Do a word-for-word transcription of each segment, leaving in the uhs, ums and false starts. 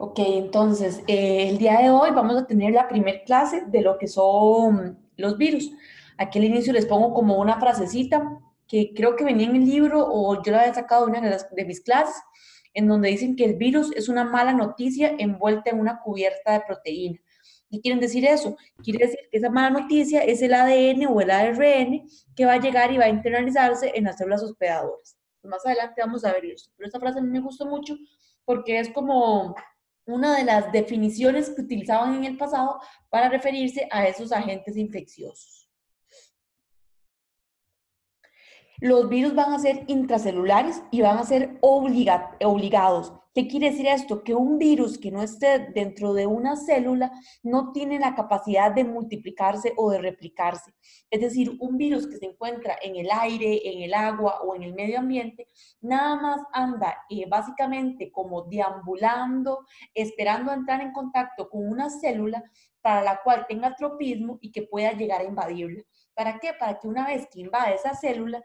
Ok, entonces, eh, el día de hoy vamos a tener la primer clase de lo que son los virus. Aquí al inicio les pongo como una frasecita que creo que venía en el libro o yo la había sacado de una de, las- de mis clases, en donde dicen que el virus es una mala noticia envuelta en una cubierta de proteína. ¿Qué quieren decir eso? Quiere decir que esa mala noticia es el A D N o el A R N que va a llegar y va a internalizarse en las células hospedadoras. Más adelante vamos a ver eso, pero esta frase a mí me gustó mucho porque es como una de las definiciones que utilizaban en el pasado para referirse a esos agentes infecciosos. Los virus van a ser intracelulares y van a ser obliga obligados. ¿Qué quiere decir esto? Que un virus que no esté dentro de una célula no tiene la capacidad de multiplicarse o de replicarse. Es decir, un virus que se encuentra en el aire, en el agua o en el medio ambiente, nada más anda eh, básicamente como deambulando, esperando entrar en contacto con una célula para la cual tenga tropismo y que pueda llegar a invadirla. ¿Para qué? Para que una vez que invade esa célula,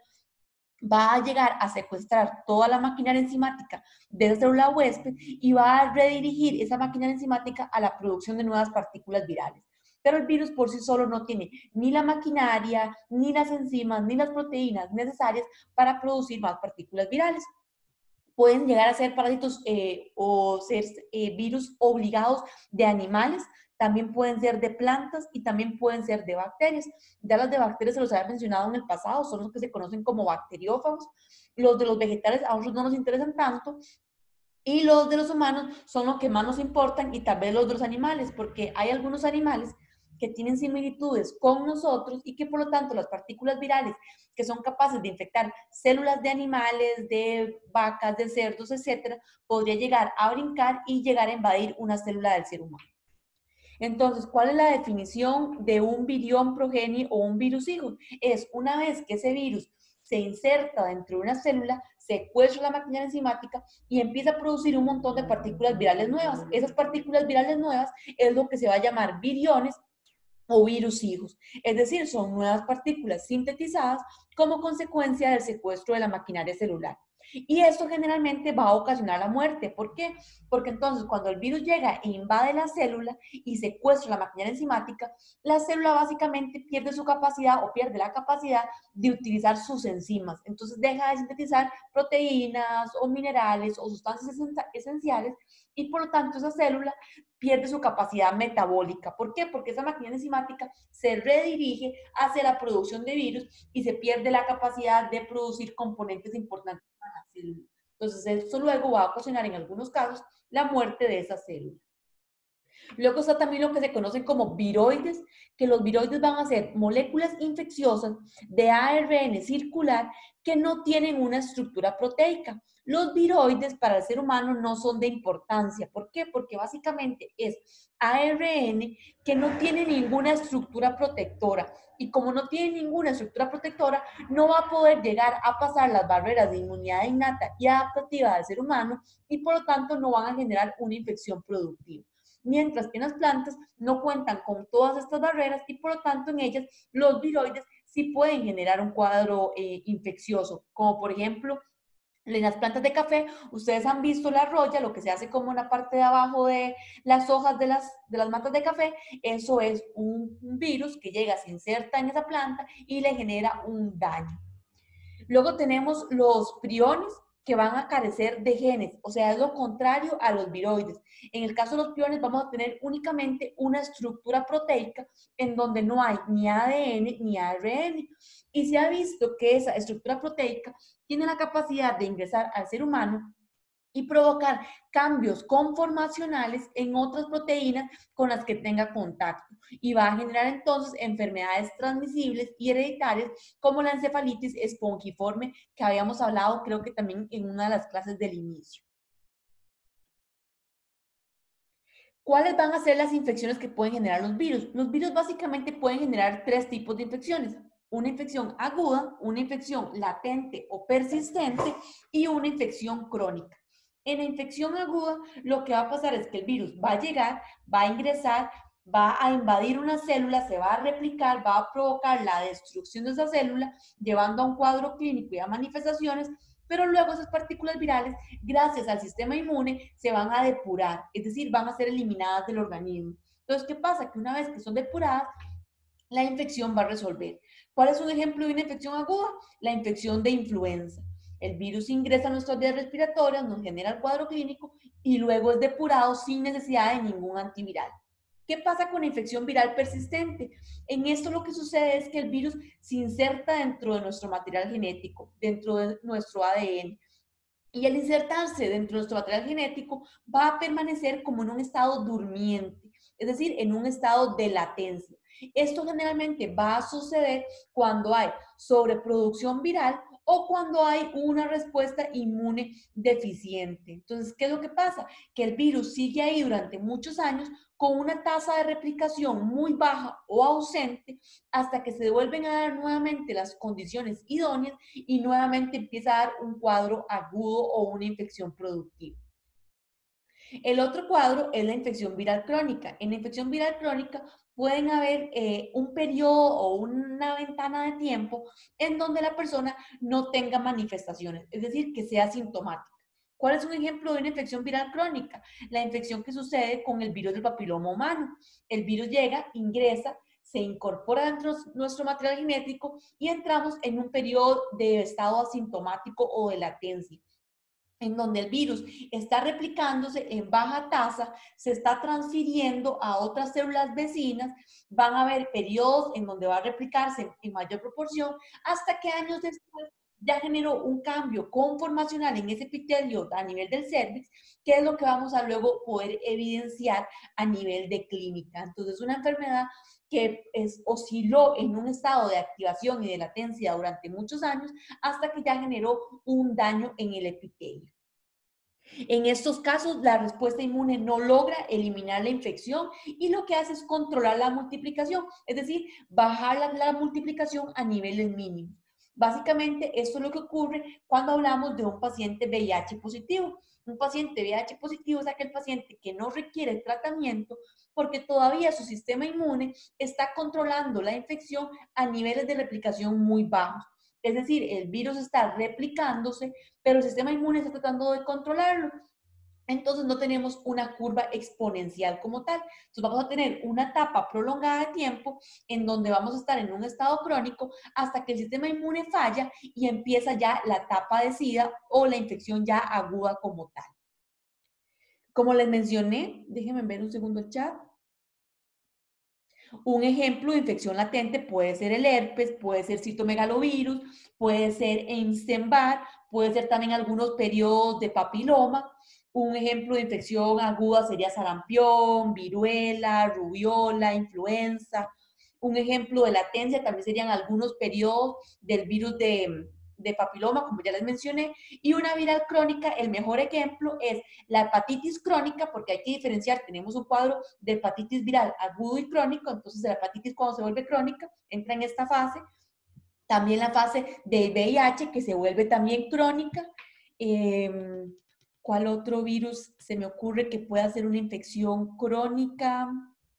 va a llegar a secuestrar toda la maquinaria enzimática de la célula huésped y va a redirigir esa maquinaria enzimática a la producción de nuevas partículas virales. Pero el virus por sí solo no tiene ni la maquinaria, ni las enzimas, ni las proteínas necesarias para producir más partículas virales. Pueden llegar a ser parásitos eh, o ser eh, virus obligados de animales, también pueden ser de plantas y también pueden ser de bacterias. Ya las de bacterias se los había mencionado en el pasado, son los que se conocen como bacteriófagos. Los de los vegetales a nosotros no nos interesan tanto, y los de los humanos son los que más nos importan y tal vez los de los animales, porque hay algunos animales que tienen similitudes con nosotros y que por lo tanto las partículas virales que son capaces de infectar células de animales, de vacas, de cerdos, etcétera, podría llegar a brincar y llegar a invadir una célula del ser humano. Entonces, ¿cuál es la definición de un virión progenie o un virus hijo? Es una vez que ese virus se inserta dentro de una célula, secuestra la maquinaria enzimática y empieza a producir un montón de partículas virales nuevas. Esas partículas virales nuevas es lo que se va a llamar viriones o virus hijos. Es decir, son nuevas partículas sintetizadas como consecuencia del secuestro de la maquinaria celular. Y esto generalmente va a ocasionar la muerte. ¿Por qué? Porque entonces cuando el virus llega e invade la célula y secuestra la maquinaria enzimática, la célula básicamente pierde su capacidad o pierde la capacidad de utilizar sus enzimas. Entonces deja de sintetizar proteínas o minerales o sustancias esenciales y por lo tanto esa célula pierde su capacidad metabólica. ¿Por qué? Porque esa maquinaria enzimática se redirige hacia la producción de virus y se pierde la capacidad de producir componentes importantes para la célula. Entonces, eso luego va a ocasionar en algunos casos la muerte de esa célula. Luego está también lo que se conocen como viroides, que los viroides van a ser moléculas infecciosas de A R N circular que no tienen una estructura proteica. Los viroides para el ser humano no son de importancia. ¿Por qué? Porque básicamente es A R N que no tiene ninguna estructura protectora. Y como no tiene ninguna estructura protectora, no va a poder llegar a pasar las barreras de inmunidad innata y adaptativa del ser humano y por lo tanto no van a generar una infección productiva, mientras que en las plantas no cuentan con todas estas barreras y por lo tanto en ellas los viroides sí pueden generar un cuadro eh, infeccioso, como por ejemplo en las plantas de café. Ustedes han visto la roya, lo que se hace como en la parte de abajo de las hojas de las, de las matas de café. Eso es un, un virus que llega, se inserta en esa planta y le genera un daño. Luego tenemos los priones que van a carecer de genes, o sea, es lo contrario a los viroides. En el caso de los priones vamos a tener únicamente una estructura proteica en donde no hay ni A D N ni A R N. Y se ha visto que esa estructura proteica tiene la capacidad de ingresar al ser humano y provocar cambios conformacionales en otras proteínas con las que tenga contacto y va a generar entonces enfermedades transmisibles y hereditarias como la encefalitis espongiforme que habíamos hablado creo que también en una de las clases del inicio. ¿Cuáles van a ser las infecciones que pueden generar los virus? Los virus básicamente pueden generar tres tipos de infecciones: una infección aguda, una infección latente o persistente y una infección crónica. En la infección aguda, lo que va a pasar es que el virus va a llegar, va a ingresar, va a invadir una célula, se va a replicar, va a provocar la destrucción de esa célula, llevando a un cuadro clínico y a manifestaciones pero luego esas partículas virales, gracias al sistema inmune, se van a depurar, es decir, van a ser eliminadas del organismo. Entonces, ¿qué pasa? Que una vez que son depuradas, la infección va a resolver. ¿Cuál es un ejemplo de una infección aguda? La infección de influenza. El virus ingresa a nuestras vías respiratorias, nos genera el cuadro clínico y luego es depurado sin necesidad de ningún antiviral. ¿Qué pasa con la infección viral persistente? En esto lo que sucede es que el virus se inserta dentro de nuestro material genético, dentro de nuestro A D N. Y al insertarse dentro de nuestro material genético va a permanecer como en un estado durmiente, es decir, en un estado de latencia. Esto generalmente va a suceder cuando hay sobreproducción viral o cuando hay una respuesta inmune deficiente. Entonces, ¿qué es lo que pasa? Que el virus sigue ahí durante muchos años con una tasa de replicación muy baja o ausente hasta que se vuelven a dar nuevamente las condiciones idóneas y nuevamente empieza a dar un cuadro agudo o una infección productiva. El otro cuadro es la infección viral crónica. En la infección viral crónica pueden haber eh, un periodo o una ventana de tiempo en donde la persona no tenga manifestaciones, es decir, que sea sintomática. ¿Cuál es un ejemplo de una infección viral crónica? La infección que sucede con el virus del papiloma humano. El virus llega, ingresa, se incorpora dentro de nuestro material genético y entramos en un periodo de estado asintomático o de latencia, en donde el virus está replicándose en baja tasa, se está transfiriendo a otras células vecinas, van a haber periodos en donde va a replicarse en mayor proporción, hasta que años después ya generó un cambio conformacional en ese epitelio a nivel del cérvix, que es lo que vamos a luego poder evidenciar a nivel de clínica. Entonces, es una enfermedad que es, osciló en un estado de activación y de latencia durante muchos años hasta que ya generó un daño en el epitelio. En estos casos, la respuesta inmune no logra eliminar la infección y lo que hace es controlar la multiplicación, es decir, bajar la, la multiplicación a niveles mínimos. Básicamente, esto es lo que ocurre cuando hablamos de un paciente V I H positivo. Un paciente V I H positivo es aquel paciente que no requiere tratamiento porque todavía su sistema inmune está controlando la infección a niveles de replicación muy bajos. Es decir, el virus está replicándose, pero el sistema inmune está tratando de controlarlo. Entonces no tenemos una curva exponencial como tal. Entonces vamos a tener una etapa prolongada de tiempo en donde vamos a estar en un estado crónico hasta que el sistema inmune falla y empieza ya la etapa de SIDA o la infección ya aguda como tal. Como les mencioné, déjenme ver un segundo el chat. Un ejemplo de infección latente puede ser el herpes, puede ser citomegalovirus, puede ser Epstein-Barr, puede ser también algunos periodos de papiloma. Un ejemplo de infección aguda sería sarampión, viruela, rubiola, influenza. Un ejemplo de latencia también serían algunos periodos del virus de, de papiloma, como ya les mencioné. Y una viral crónica, el mejor ejemplo es la hepatitis crónica, porque hay que diferenciar, tenemos un cuadro de hepatitis viral agudo y crónico, entonces la hepatitis cuando se vuelve crónica entra en esta fase. También la fase del V I H, que se vuelve también crónica. Eh, ¿Cuál otro virus se me ocurre que pueda ser una infección crónica?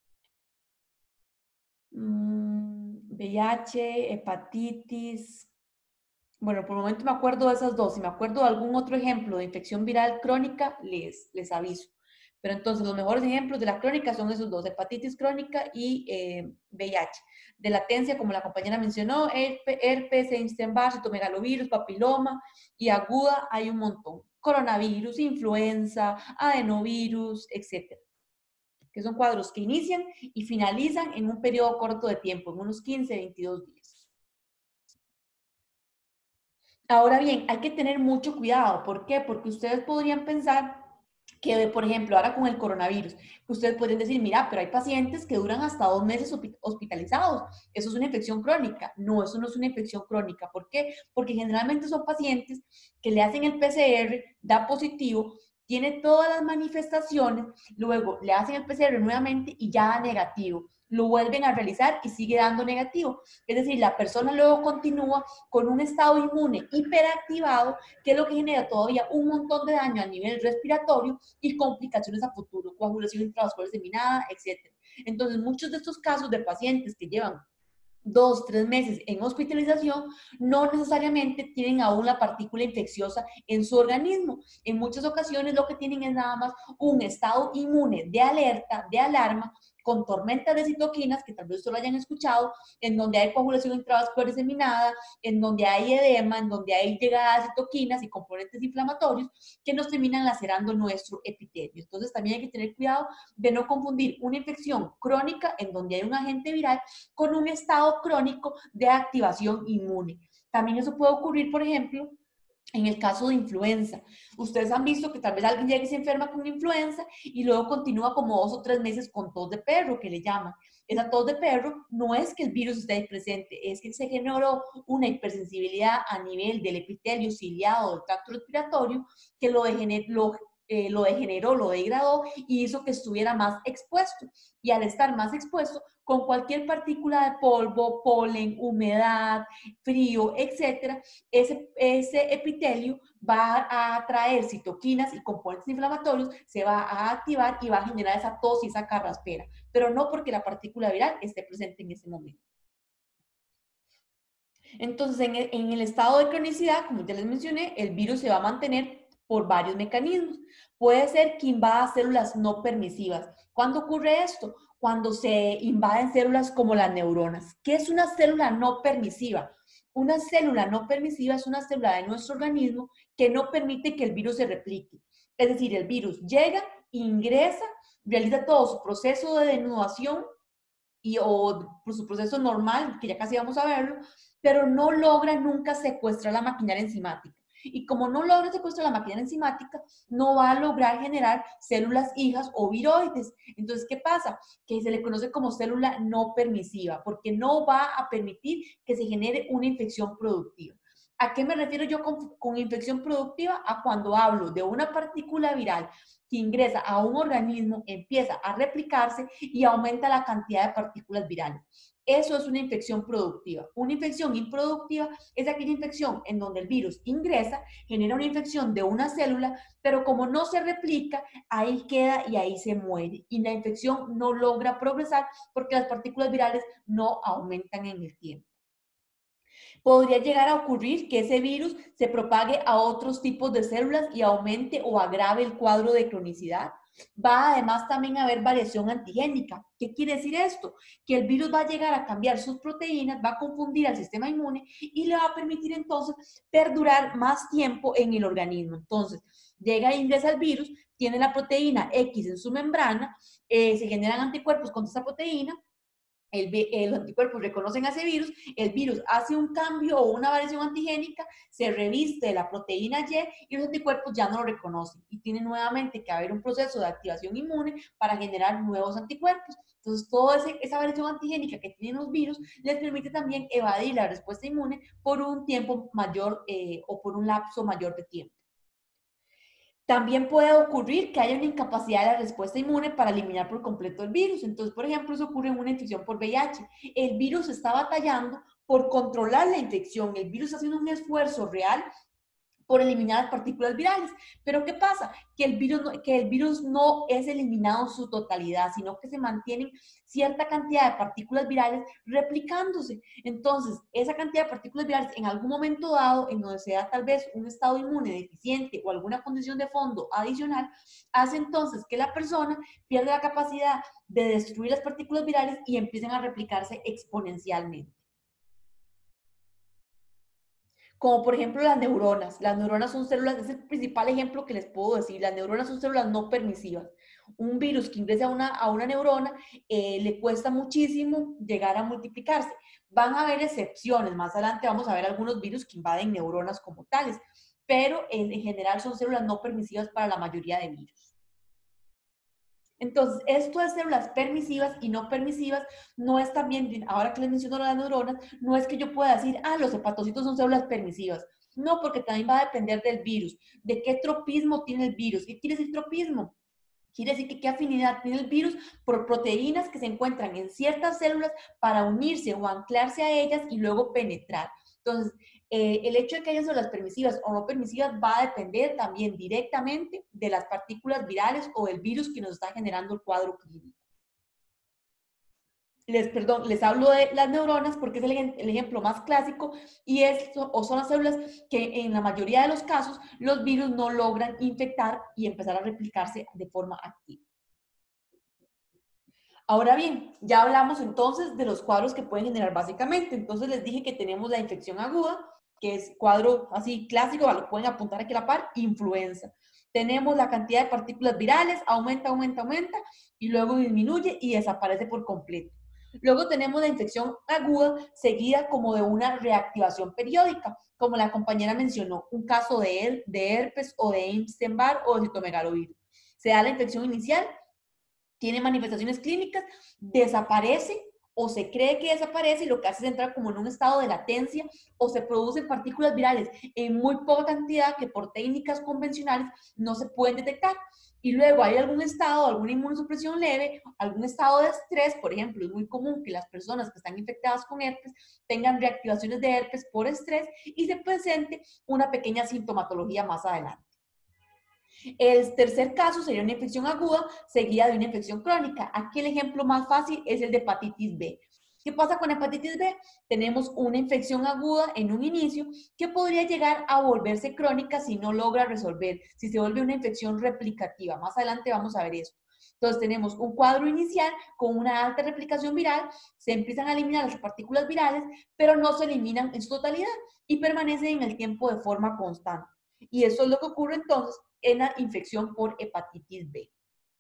Mm, V I H, hepatitis. Bueno, por el momento me acuerdo de esas dos. Si me acuerdo de algún otro ejemplo de infección viral crónica, les, les aviso. Pero entonces los mejores ejemplos de la crónica son esos dos, hepatitis crónica y eh, V I H. De latencia, como la compañera mencionó, herpes, Epstein-Barr, citomegalovirus, papiloma, y aguda hay un montón. Coronavirus, influenza, adenovirus, etcétera. Que son cuadros que inician y finalizan en un periodo corto de tiempo, en unos quince, veintidós días. Ahora bien, hay que tener mucho cuidado. ¿Por qué? Porque ustedes podrían pensar que, por ejemplo, ahora con el coronavirus, que ustedes pueden decir, mira, pero hay pacientes que duran hasta dos meses hospitalizados. Eso es una infección crónica. No, eso no es una infección crónica. ¿Por qué? Porque generalmente son pacientes que le hacen el P C R, da positivo, tiene todas las manifestaciones, luego le hacen el P C R nuevamente y ya da negativo. Lo vuelven a realizar y sigue dando negativo. Es decir, la persona luego continúa con un estado inmune hiperactivado, que es lo que genera todavía un montón de daño a nivel respiratorio y complicaciones a futuro, coagulación intravascular diseminada, etcétera. Entonces, muchos de estos casos de pacientes que llevan dos, tres meses en hospitalización, no necesariamente tienen aún la partícula infecciosa en su organismo. En muchas ocasiones lo que tienen es nada más un estado inmune de alerta, de alarma, con tormentas de citoquinas, que tal vez ustedes lo hayan escuchado, en donde hay coagulación intravascular diseminada, en donde hay edema, en donde hay llegada de citoquinas y componentes inflamatorios que nos terminan lacerando nuestro epitelio. Entonces también hay que tener cuidado de no confundir una infección crónica en donde hay un agente viral con un estado crónico de activación inmune. También eso puede ocurrir, por ejemplo, en el caso de influenza. Ustedes han visto que tal vez alguien llega y se enferma con influenza y luego continúa como dos o tres meses con tos de perro, que le llaman. Esa tos de perro no es que el virus esté ahí presente, es que se generó una hipersensibilidad a nivel del epitelio ciliado del tracto respiratorio que lo, degener, lo, eh, lo degeneró, lo degradó y hizo que estuviera más expuesto. Y al estar más expuesto, con cualquier partícula de polvo, polen, humedad, frío, etcétera, ese, ese epitelio va a atraer citoquinas y componentes inflamatorios, se va a activar y va a generar esa tos y esa carraspera, pero no porque la partícula viral esté presente en ese momento. Entonces, en el, en el estado de cronicidad, como ya les mencioné, el virus se va a mantener por varios mecanismos. Puede ser que invada células no permisivas. ¿Cuándo ocurre esto? Cuando se invaden células como las neuronas. ¿Qué es una célula no permisiva? Una célula no permisiva es una célula de nuestro organismo que no permite que el virus se replique. Es decir, el virus llega, ingresa, realiza todo su proceso de denudación y, o por su proceso normal, que ya casi vamos a verlo, pero no logra nunca secuestrar la maquinaria enzimática. Y como no logra secuestrar la maquinaria enzimática, no va a lograr generar células hijas o viroides. Entonces, ¿qué pasa? Que se le conoce como célula no permisiva, porque no va a permitir que se genere una infección productiva. ¿A qué me refiero yo con, con infección productiva? A cuando hablo de una partícula viral que ingresa a un organismo, empieza a replicarse y aumenta la cantidad de partículas virales. Eso es una infección productiva. Una infección improductiva es aquella infección en donde el virus ingresa, genera una infección de una célula, pero como no se replica, ahí queda y ahí se muere. Y la infección no logra progresar porque las partículas virales no aumentan en el tiempo. Podría llegar a ocurrir que ese virus se propague a otros tipos de células y aumente o agrave el cuadro de cronicidad. Va además también a haber variación antigénica. ¿Qué quiere decir esto? Que el virus va a llegar a cambiar sus proteínas, va a confundir al sistema inmune y le va a permitir entonces perdurar más tiempo en el organismo. Entonces, llega e ingresa el virus, tiene la proteína X en su membrana, eh, se generan anticuerpos contra esa proteína. El, el, los anticuerpos reconocen a ese virus, el virus hace un cambio o una variación antigénica, se reviste de la proteína Y y los anticuerpos ya no lo reconocen y tiene nuevamente que haber un proceso de activación inmune para generar nuevos anticuerpos. Entonces, toda esa variación antigénica que tienen los virus les permite también evadir la respuesta inmune por un tiempo mayor eh, o por un lapso mayor de tiempo. También puede ocurrir que haya una incapacidad de la respuesta inmune para eliminar por completo el virus. Entonces, por ejemplo, eso ocurre en una infección por V I H. El virus está batallando por controlar la infección. El virus está haciendo un esfuerzo real por eliminar las partículas virales. Pero ¿qué pasa? Que el virus no, que el virus no es eliminado en su totalidad, sino que se mantienen cierta cantidad de partículas virales replicándose. Entonces, esa cantidad de partículas virales en algún momento dado, en donde se da tal vez un estado inmune deficiente o alguna condición de fondo adicional, hace entonces que la persona pierda la capacidad de destruir las partículas virales y empiecen a replicarse exponencialmente. Como por ejemplo las neuronas. Las neuronas son células, es el principal ejemplo que les puedo decir. Las neuronas son células no permisivas. Un virus que ingresa a una, a una neurona eh, le cuesta muchísimo llegar a multiplicarse. Van a haber excepciones. Más adelante vamos a ver algunos virus que invaden neuronas como tales. Pero en, en general son células no permisivas para la mayoría de virus. Entonces, esto de células permisivas y no permisivas no es también, ahora que les menciono las neuronas, no es que yo pueda decir, ah, los hepatocitos son células permisivas. No, porque también va a depender del virus, de qué tropismo tiene el virus. ¿Qué quiere decir tropismo? Quiere decir que qué afinidad tiene el virus por proteínas que se encuentran en ciertas células para unirse o anclarse a ellas y luego penetrar. Entonces, eh, el hecho de que hayan células permisivas o no permisivas va a depender también directamente de las partículas virales o del virus que nos está generando el cuadro clínico. les, perdón, les hablo de las neuronas porque es el, el ejemplo más clásico y es, o son las células que en la mayoría de los casos los virus no logran infectar y empezar a replicarse de forma activa. Ahora bien, ya hablamos entonces de los cuadros que pueden generar básicamente. Entonces les dije que tenemos la infección aguda, que es cuadro así clásico, lo pueden apuntar aquí a la par, influenza. Tenemos la cantidad de partículas virales, aumenta, aumenta, aumenta, y luego disminuye y desaparece por completo. Luego tenemos la infección aguda seguida como de una reactivación periódica, como la compañera mencionó, un caso de, de herpes o de Epstein-Barr o de citomegalovirus. Se da la infección inicial, tiene manifestaciones clínicas, desaparece o se cree que desaparece y lo que hace es entrar como en un estado de latencia o se producen partículas virales en muy poca cantidad que por técnicas convencionales no se pueden detectar. Y luego hay algún estado, alguna inmunosupresión leve, algún estado de estrés, por ejemplo, es muy común que las personas que están infectadas con herpes tengan reactivaciones de herpes por estrés y se presente una pequeña sintomatología más adelante. El tercer caso sería una infección aguda seguida de una infección crónica. Aquí el ejemplo más fácil es el de hepatitis B. ¿Qué pasa con hepatitis B? Tenemos una infección aguda en un inicio que podría llegar a volverse crónica si no logra resolver, si se vuelve una infección replicativa. Más adelante vamos a ver eso. Entonces tenemos un cuadro inicial con una alta replicación viral, se empiezan a eliminar las partículas virales, pero no se eliminan en su totalidad y permanecen en el tiempo de forma constante. Y eso es lo que ocurre entonces en la infección por hepatitis B.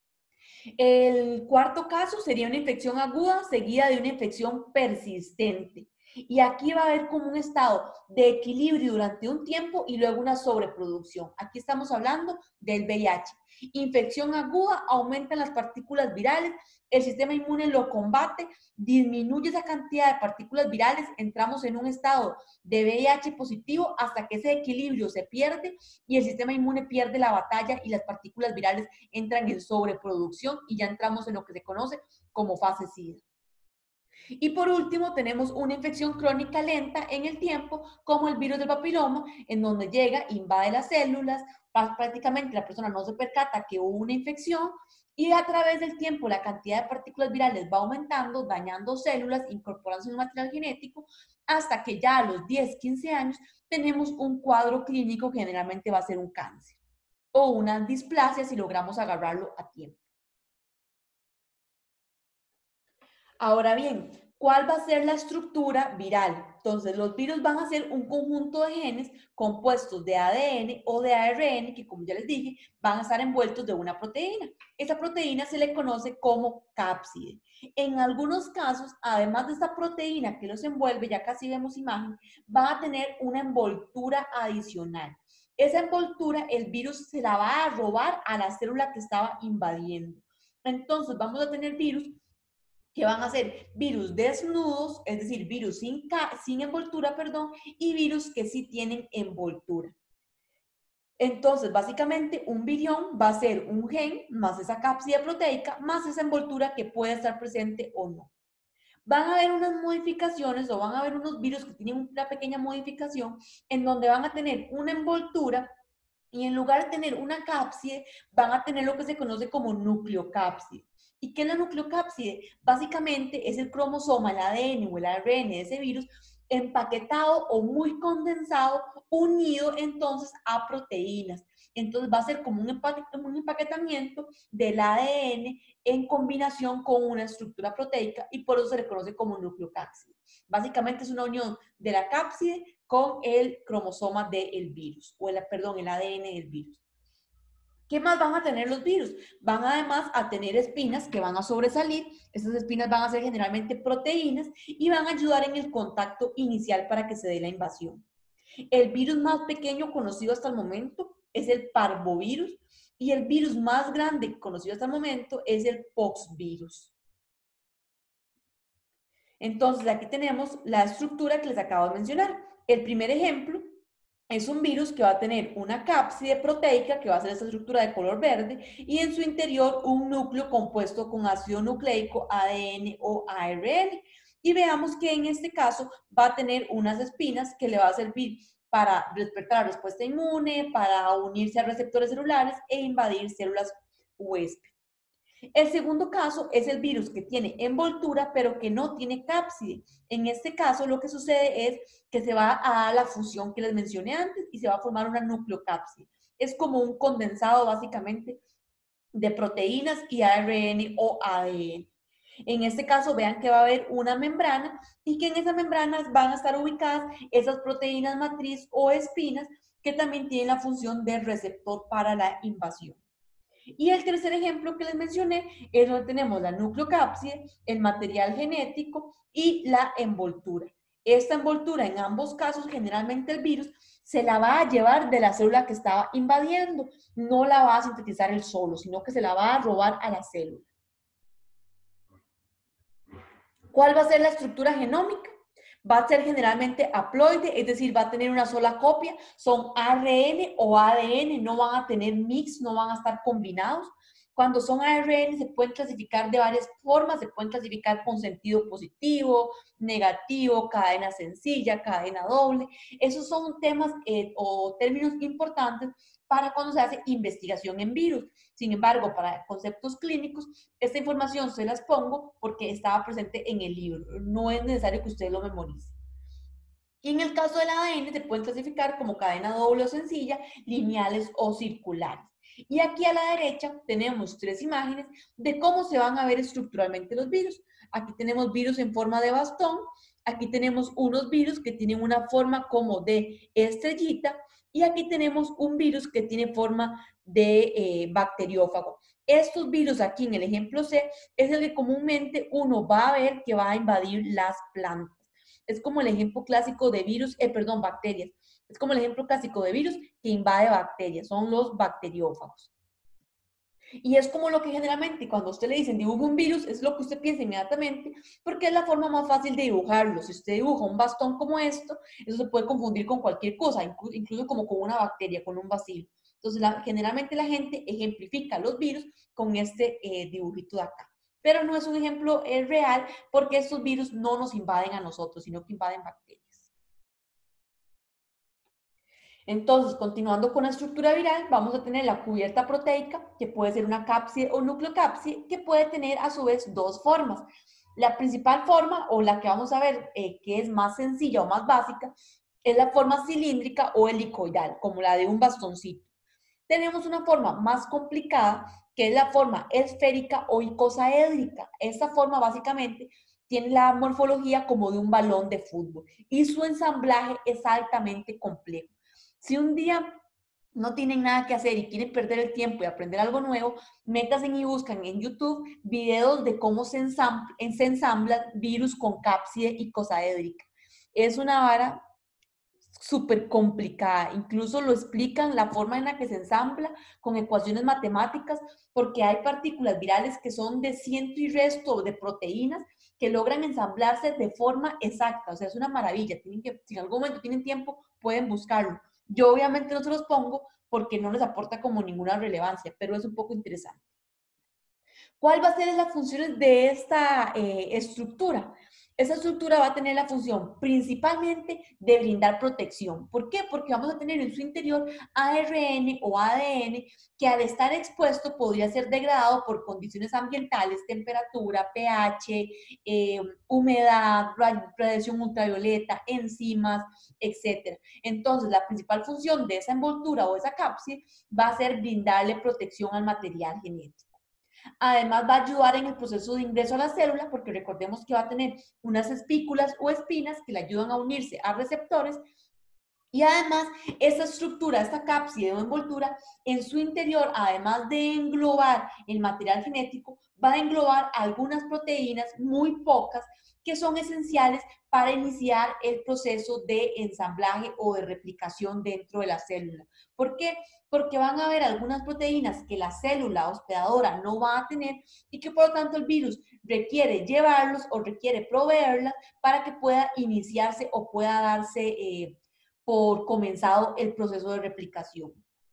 El cuarto caso sería una infección aguda seguida de una infección persistente. Y aquí va a haber como un estado de equilibrio durante un tiempo y luego una sobreproducción. Aquí estamos hablando del V I H. Infección aguda, aumentan las partículas virales, el sistema inmune lo combate, disminuye esa cantidad de partículas virales, entramos en un estado de V I H positivo hasta que ese equilibrio se pierde y el sistema inmune pierde la batalla y las partículas virales entran en sobreproducción y ya entramos en lo que se conoce como fase SIDA. Y por último, tenemos una infección crónica lenta en el tiempo, como el virus del papiloma, en donde llega, invade las células, prácticamente la persona no se percata que hubo una infección y a través del tiempo la cantidad de partículas virales va aumentando, dañando células, incorporándose en un material genético, hasta que ya a los diez, quince años tenemos un cuadro clínico que generalmente va a ser un cáncer o una displasia si logramos agarrarlo a tiempo. Ahora bien, ¿cuál va a ser la estructura viral? Entonces, los virus van a ser un conjunto de genes compuestos de A D N o de A R N, que como ya les dije, van a estar envueltos de una proteína. Esa proteína se le conoce como cápside. En algunos casos, además de esta proteína que los envuelve, ya casi vemos imagen, va a tener una envoltura adicional. Esa envoltura, el virus se la va a robar a la célula que estaba invadiendo. Entonces, vamos a tener virus que van a ser virus desnudos, es decir, virus sin, sin envoltura, perdón, y virus que sí tienen envoltura. Entonces, básicamente, un virión va a ser un gen más esa cápside proteica más esa envoltura que puede estar presente o no. Van a haber unas modificaciones o van a haber unos virus que tienen una pequeña modificación en donde van a tener una envoltura y en lugar de tener una cápside, van a tener lo que se conoce como nucleocápside. ¿Y qué es la nucleocápside? Básicamente es el cromosoma, el A D N o el A R N de ese virus empaquetado o muy condensado, unido entonces a proteínas. Entonces va a ser como un, empaque, un empaquetamiento del A D N en combinación con una estructura proteica y por eso se le conoce como nucleocápside. Básicamente es una unión de la cápside con el cromosoma del virus, o el, perdón, el A D N del virus. ¿Qué más van a tener los virus? Van además a tener espinas que van a sobresalir. Estas espinas van a ser generalmente proteínas y van a ayudar en el contacto inicial para que se dé la invasión. El virus más pequeño conocido hasta el momento es el parvovirus y el virus más grande conocido hasta el momento es el poxvirus. Entonces, aquí tenemos la estructura que les acabo de mencionar. El primer ejemplo es un virus que va a tener una cápside proteica, que va a ser esta estructura de color verde, y en su interior un núcleo compuesto con ácido nucleico, A D N o A R N. Y veamos que en este caso va a tener unas espinas que le va a servir para despertar la respuesta inmune, para unirse a receptores celulares e invadir células huésped. El segundo caso es el virus que tiene envoltura, pero que no tiene cápside. En este caso, lo que sucede es que se va a dar la fusión que les mencioné antes y se va a formar una nucleocápside. Es como un condensado, básicamente, de proteínas y A R N o A D N. En este caso, vean que va a haber una membrana y que en esas membranas van a estar ubicadas esas proteínas matriz o espinas que también tienen la función de receptor para la invasión. Y el tercer ejemplo que les mencioné es donde tenemos la nucleocápside, el material genético y la envoltura. Esta envoltura, en ambos casos, generalmente el virus se la va a llevar de la célula que estaba invadiendo, no la va a sintetizar él solo, sino que se la va a robar a la célula. ¿Cuál va a ser la estructura genómica? Va a ser generalmente haploide, es decir, va a tener una sola copia, son A R N o A D N, no van a tener mix, no van a estar combinados. Cuando son A R N se pueden clasificar de varias formas, se pueden clasificar con sentido positivo, negativo, cadena sencilla, cadena doble. Esos son temas eh, o términos importantes para cuando se hace investigación en virus. Sin embargo, para conceptos clínicos, esta información se las pongo porque estaba presente en el libro. No es necesario que usted lo memorice. Y en el caso del A D N se pueden clasificar como cadena doble o sencilla, lineales o circulares. Y aquí a la derecha tenemos tres imágenes de cómo se van a ver estructuralmente los virus. Aquí tenemos virus en forma de bastón, aquí tenemos unos virus que tienen una forma como de estrellita y aquí tenemos un virus que tiene forma de eh, bacteriófago. Estos virus aquí en el ejemplo C es el que comúnmente uno va a ver que va a invadir las plantas. Es como el ejemplo clásico de virus, eh, perdón, bacterias. Es como el ejemplo clásico de virus que invade bacterias, son los bacteriófagos. Y es como lo que generalmente cuando a usted le dicen dibuja un virus, es lo que usted piensa inmediatamente, porque es la forma más fácil de dibujarlo. Si usted dibuja un bastón como esto, eso se puede confundir con cualquier cosa, incluso, incluso como con una bacteria, con un bacilo. Entonces, la, generalmente la gente ejemplifica los virus con este eh, dibujito de acá. Pero no es un ejemplo eh, real porque estos virus no nos invaden a nosotros, sino que invaden bacterias. Entonces, continuando con la estructura viral, vamos a tener la cubierta proteica, que puede ser una cápside o nucleocápside, que puede tener a su vez dos formas. La principal forma, o la que vamos a ver eh, que es más sencilla o más básica, es la forma cilíndrica o helicoidal, como la de un bastoncito. Tenemos una forma más complicada, que es la forma esférica o icosaédrica. Esta forma básicamente tiene la morfología como de un balón de fútbol y su ensamblaje es altamente complejo. Si un día no tienen nada que hacer y quieren perder el tiempo y aprender algo nuevo, métanse y buscan en YouTube videos de cómo se, ensambla, se ensamblan virus con cápside icosaédrica. Es una vara súper complicada, incluso lo explican la forma en la que se ensambla con ecuaciones matemáticas, porque hay partículas virales que son de ciento y resto de proteínas que logran ensamblarse de forma exacta, o sea, es una maravilla, tienen que, si en algún momento tienen tiempo, pueden buscarlo. Yo obviamente no se los pongo porque no les aporta como ninguna relevancia, pero es un poco interesante. ¿Cuál va a ser las funciones de esta eh, estructura? Esa estructura va a tener la función principalmente de brindar protección. ¿Por qué? Porque vamos a tener en su interior A R N o A D N que al estar expuesto podría ser degradado por condiciones ambientales, temperatura, pH, eh, humedad, radiación ultravioleta, enzimas, etcétera. Entonces, la principal función de esa envoltura o esa cápside va a ser brindarle protección al material genético. Además va a ayudar en el proceso de ingreso a la célula porque recordemos que va a tener unas espículas o espinas que le ayudan a unirse a receptores y además esta estructura, esta cápside o envoltura en su interior, además de englobar el material genético, va a englobar algunas proteínas, muy pocas, que son esenciales para iniciar el proceso de ensamblaje o de replicación dentro de la célula. ¿Por qué? Porque van a haber algunas proteínas que la célula hospedadora no va a tener y que por lo tanto el virus requiere llevarlos o requiere proveerlas para que pueda iniciarse o pueda darse eh, por comenzado el proceso de replicación.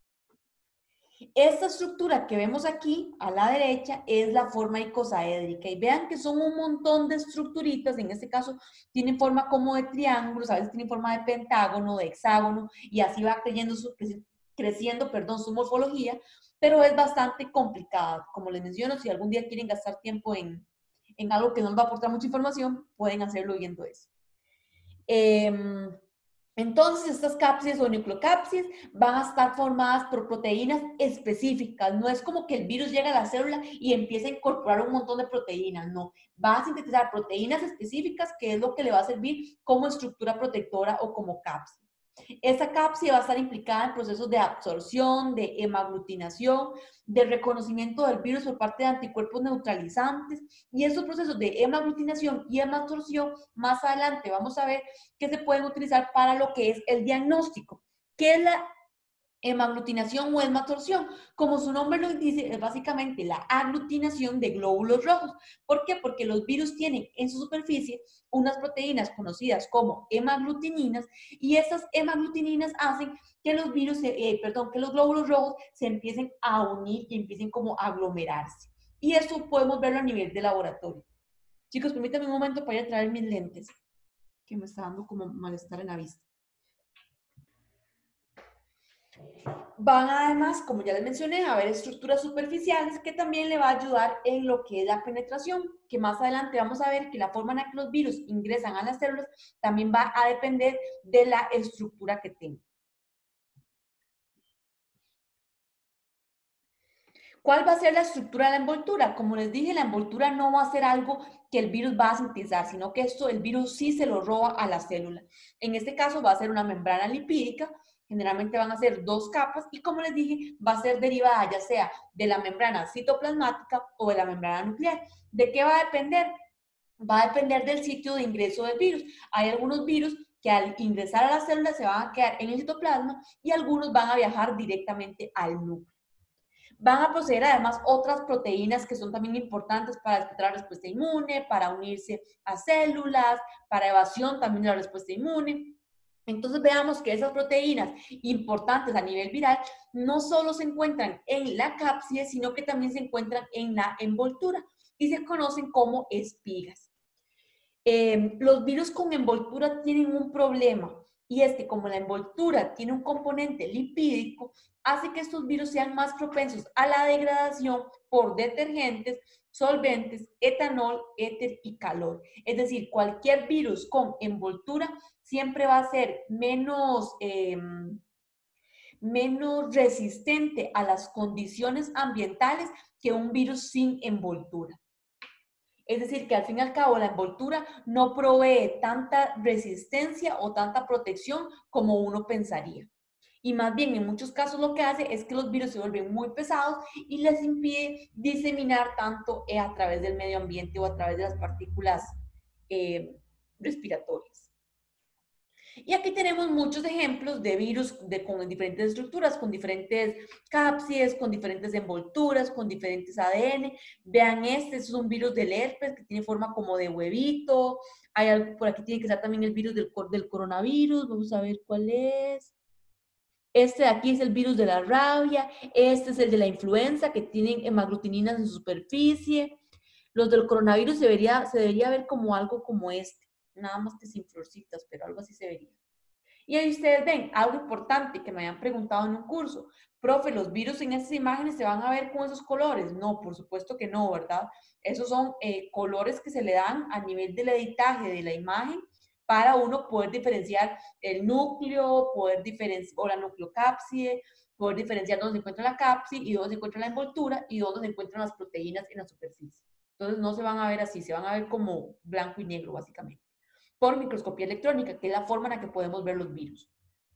Esta estructura que vemos aquí a la derecha es la forma icosaédrica y vean que son un montón de estructuritas, en este caso tienen forma como de triángulos, a veces tienen forma de pentágono, de hexágono y así va creciendo su, creciendo perdón, su morfología, pero es bastante complicada. Como les menciono, si algún día quieren gastar tiempo en, en algo que no les va a aportar mucha información, pueden hacerlo viendo eso. Eh, entonces, estas cápsides o nucleocápsides van a estar formadas por proteínas específicas. No es como que el virus llega a la célula y empieza a incorporar un montón de proteínas. No, va a sintetizar proteínas específicas, que es lo que le va a servir como estructura protectora o como cápside. Esta cápside va a estar implicada en procesos de absorción, de hemaglutinación, de reconocimiento del virus por parte de anticuerpos neutralizantes, y esos procesos de hemaglutinación y hemaabsorción más adelante vamos a ver que se pueden utilizar para lo que es el diagnóstico. ¿Qué es la hemaglutinación o hemaabsorción? Como su nombre lo dice, es básicamente la aglutinación de glóbulos rojos. ¿Por qué? Porque los virus tienen en su superficie unas proteínas conocidas como hemaglutininas, y esas hemaglutininas hacen que los virus, eh, perdón, que los glóbulos rojos se empiecen a unir y empiecen como a aglomerarse. Y eso podemos verlo a nivel de laboratorio. Chicos, permítanme un momento para ir a traer mis lentes, que me está dando como malestar en la vista. Van además, como ya les mencioné, a haber estructuras superficiales que también le va a ayudar en lo que es la penetración, que más adelante vamos a ver que la forma en la que los virus ingresan a las células también va a depender de la estructura que tengan. ¿Cuál va a ser la estructura de la envoltura? Como les dije, la envoltura no va a ser algo que el virus va a sintetizar, sino que esto el virus sí se lo roba a la célula. En este caso va a ser una membrana lipídica, generalmente van a ser dos capas, y como les dije, va a ser derivada ya sea de la membrana citoplasmática o de la membrana nuclear. ¿De qué va a depender? Va a depender del sitio de ingreso del virus. Hay algunos virus que al ingresar a la célula se van a quedar en el citoplasma y algunos van a viajar directamente al núcleo. Van a poseer además otras proteínas que son también importantes para despertar la respuesta inmune, para unirse a células, para evasión también de la respuesta inmune. Entonces veamos que esas proteínas importantes a nivel viral no solo se encuentran en la cápside, sino que también se encuentran en la envoltura y se conocen como espigas. Eh, los virus con envoltura tienen un problema, y es que como la envoltura tiene un componente lipídico, hace que estos virus sean más propensos a la degradación por detergentes, solventes, etanol, éter y calor. Es decir, cualquier virus con envoltura siempre va a ser menos, eh, menos resistente a las condiciones ambientales que un virus sin envoltura. Es decir, que al fin y al cabo la envoltura no provee tanta resistencia o tanta protección como uno pensaría. Y más bien, en muchos casos lo que hace es que los virus se vuelven muy pesados y les impide diseminar tanto a través del medio ambiente o a través de las partículas eh, respiratorias. Y aquí tenemos muchos ejemplos de virus de, con diferentes estructuras, con diferentes cápsides, con diferentes envolturas, con diferentes A D N. Vean este, este es un virus del herpes que tiene forma como de huevito. Hay algo, por aquí tiene que estar también el virus del, del coronavirus. Vamos a ver cuál es. Este de aquí es el virus de la rabia. Este es el de la influenza, que tienen hemaglutininas en su superficie. Los del coronavirus se debería, se debería ver como algo como este. Nada más que sin florcitas, pero algo así se vería. Y ahí ustedes ven algo importante que me habían preguntado en un curso. Profe, ¿los virus en esas imágenes se van a ver con esos colores? No, por supuesto que no, ¿verdad? Esos son eh, colores que se le dan a nivel del editaje de la imagen para uno poder diferenciar el núcleo, poder diferenciar, o la nucleocápside, poder diferenciar dónde se encuentra la cápside y dónde se encuentra la envoltura y dónde se encuentran las proteínas en la superficie. Entonces no se van a ver así, se van a ver como blanco y negro básicamente, por microscopía electrónica, que es la forma en la que podemos ver los virus.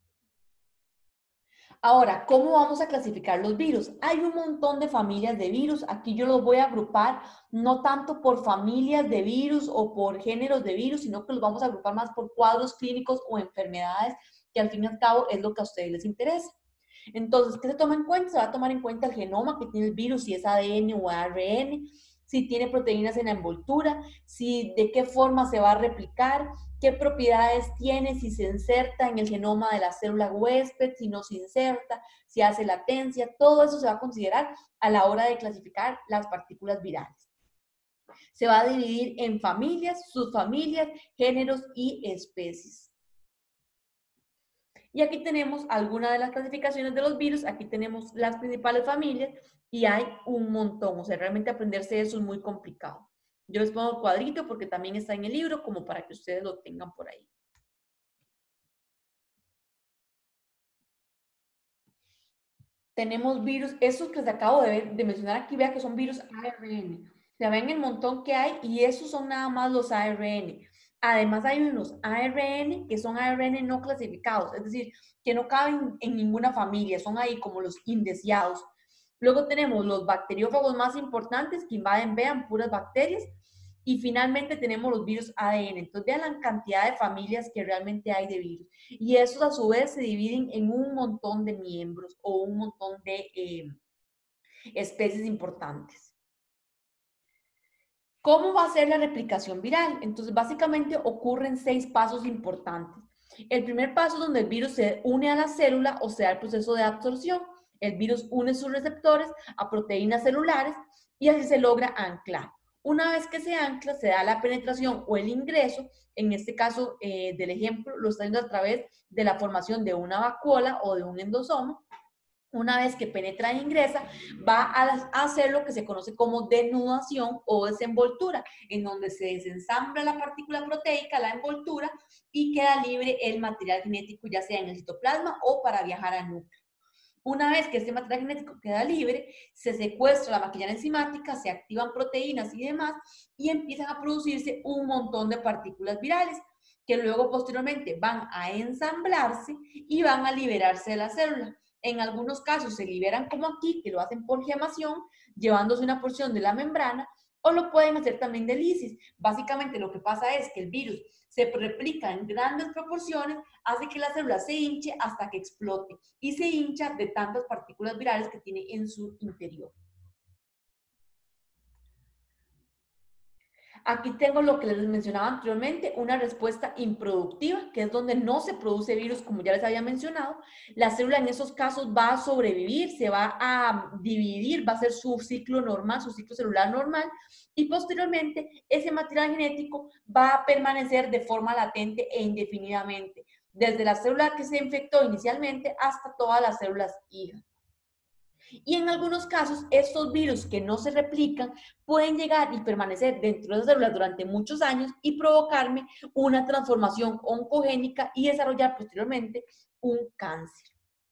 Ahora, ¿cómo vamos a clasificar los virus? Hay un montón de familias de virus. Aquí yo los voy a agrupar no tanto por familias de virus o por géneros de virus, sino que los vamos a agrupar más por cuadros clínicos o enfermedades, que al fin y al cabo es lo que a ustedes les interesa. Entonces, ¿qué se toma en cuenta? Se va a tomar en cuenta el genoma que tiene el virus, si es A D N o A R N, si tiene proteínas en la envoltura, si de qué forma se va a replicar, qué propiedades tiene, si se inserta en el genoma de la célula huésped, si no se inserta, si hace latencia, todo eso se va a considerar a la hora de clasificar las partículas virales. Se va a dividir en familias, subfamilias, géneros y especies. Y aquí tenemos algunas de las clasificaciones de los virus, aquí tenemos las principales familias y hay un montón, o sea, realmente aprenderse eso es muy complicado. Yo les pongo cuadrito porque también está en el libro como para que ustedes lo tengan por ahí. Tenemos virus, esos que les acabo de, ver, de mencionar aquí, vean que son virus A R N. Ya ven el montón que hay y esos son nada más los A R N. Además hay unos A R N que son A R N no clasificados, es decir, que no caben en ninguna familia, son ahí como los indeseados. Luego tenemos los bacteriófagos más importantes que invaden, vean, puras bacterias. Y finalmente tenemos los virus A D N. Entonces vean la cantidad de familias que realmente hay de virus. Y esos a su vez se dividen en un montón de miembros o un montón de eh, especies importantes. ¿Cómo va a ser la replicación viral? Entonces, básicamente ocurren seis pasos importantes. El primer paso es donde el virus se une a la célula o se da el proceso de absorción. El virus une sus receptores a proteínas celulares y así se logra anclar. Una vez que se ancla, se da la penetración o el ingreso. En este caso eh, del ejemplo, lo está haciendo a través de la formación de una vacuola o de un endosoma. Una vez que penetra e ingresa, va a hacer lo que se conoce como denudación o desenvoltura, en donde se desensambla la partícula proteica, la envoltura, y queda libre el material genético, ya sea en el citoplasma o para viajar al núcleo. Una vez que este material genético queda libre, se secuestra la maquinaria enzimática, se activan proteínas y demás, y empiezan a producirse un montón de partículas virales, que luego posteriormente van a ensamblarse y van a liberarse de la célula. En algunos casos se liberan como aquí, que lo hacen por gemación, llevándose una porción de la membrana, o lo pueden hacer también de lisis. Básicamente lo que pasa es que el virus se replica en grandes proporciones, hace que la célula se hinche hasta que explote y se hincha de tantas partículas virales que tiene en su interior. Aquí tengo lo que les mencionaba anteriormente, una respuesta improductiva, que es donde no se produce virus, como ya les había mencionado. La célula en esos casos va a sobrevivir, se va a dividir, va a ser su ciclo normal, su ciclo celular normal, y posteriormente ese material genético va a permanecer de forma latente e indefinidamente, desde la célula que se infectó inicialmente hasta todas las células hijas. Y en algunos casos, estos virus que no se replican pueden llegar y permanecer dentro de las células durante muchos años y provocarme una transformación oncogénica y desarrollar posteriormente un cáncer.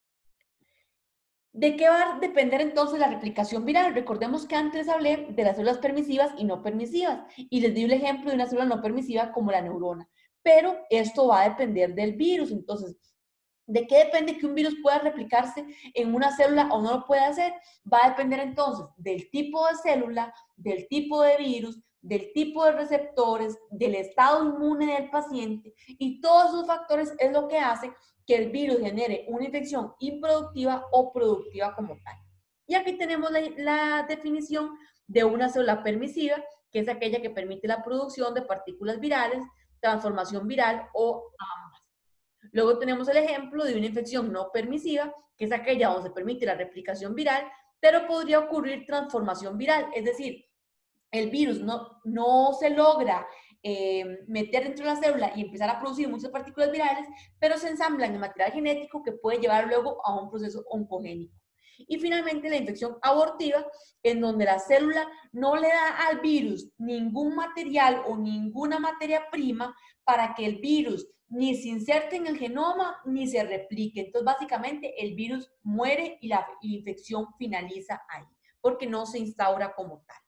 ¿De qué va a depender entonces la replicación viral? Recordemos que antes hablé de las células permisivas y no permisivas y les di el ejemplo de una célula no permisiva como la neurona, pero esto va a depender del virus. Entonces, ¿de qué depende que un virus pueda replicarse en una célula o no lo pueda hacer? Va a depender entonces del tipo de célula, del tipo de virus, del tipo de receptores, del estado inmune del paciente, y todos esos factores es lo que hace que el virus genere una infección improductiva o productiva como tal. Y aquí tenemos la, la definición de una célula permisiva, que es aquella que permite la producción de partículas virales, transformación viral o ambas. Luego tenemos el ejemplo de una infección no permisiva, que es aquella donde se permite la replicación viral, pero podría ocurrir transformación viral, es decir, el virus no, no se logra eh, meter dentro de la célula y empezar a producir muchas partículas virales, pero se ensamblan en material genético que puede llevar luego a un proceso oncogénico. Y finalmente la infección abortiva, en donde la célula no le da al virus ningún material o ninguna materia prima para que el virus ni se inserte en el genoma ni se replique. Entonces, básicamente, el virus muere y la infección finaliza ahí, porque no se instaura como tal.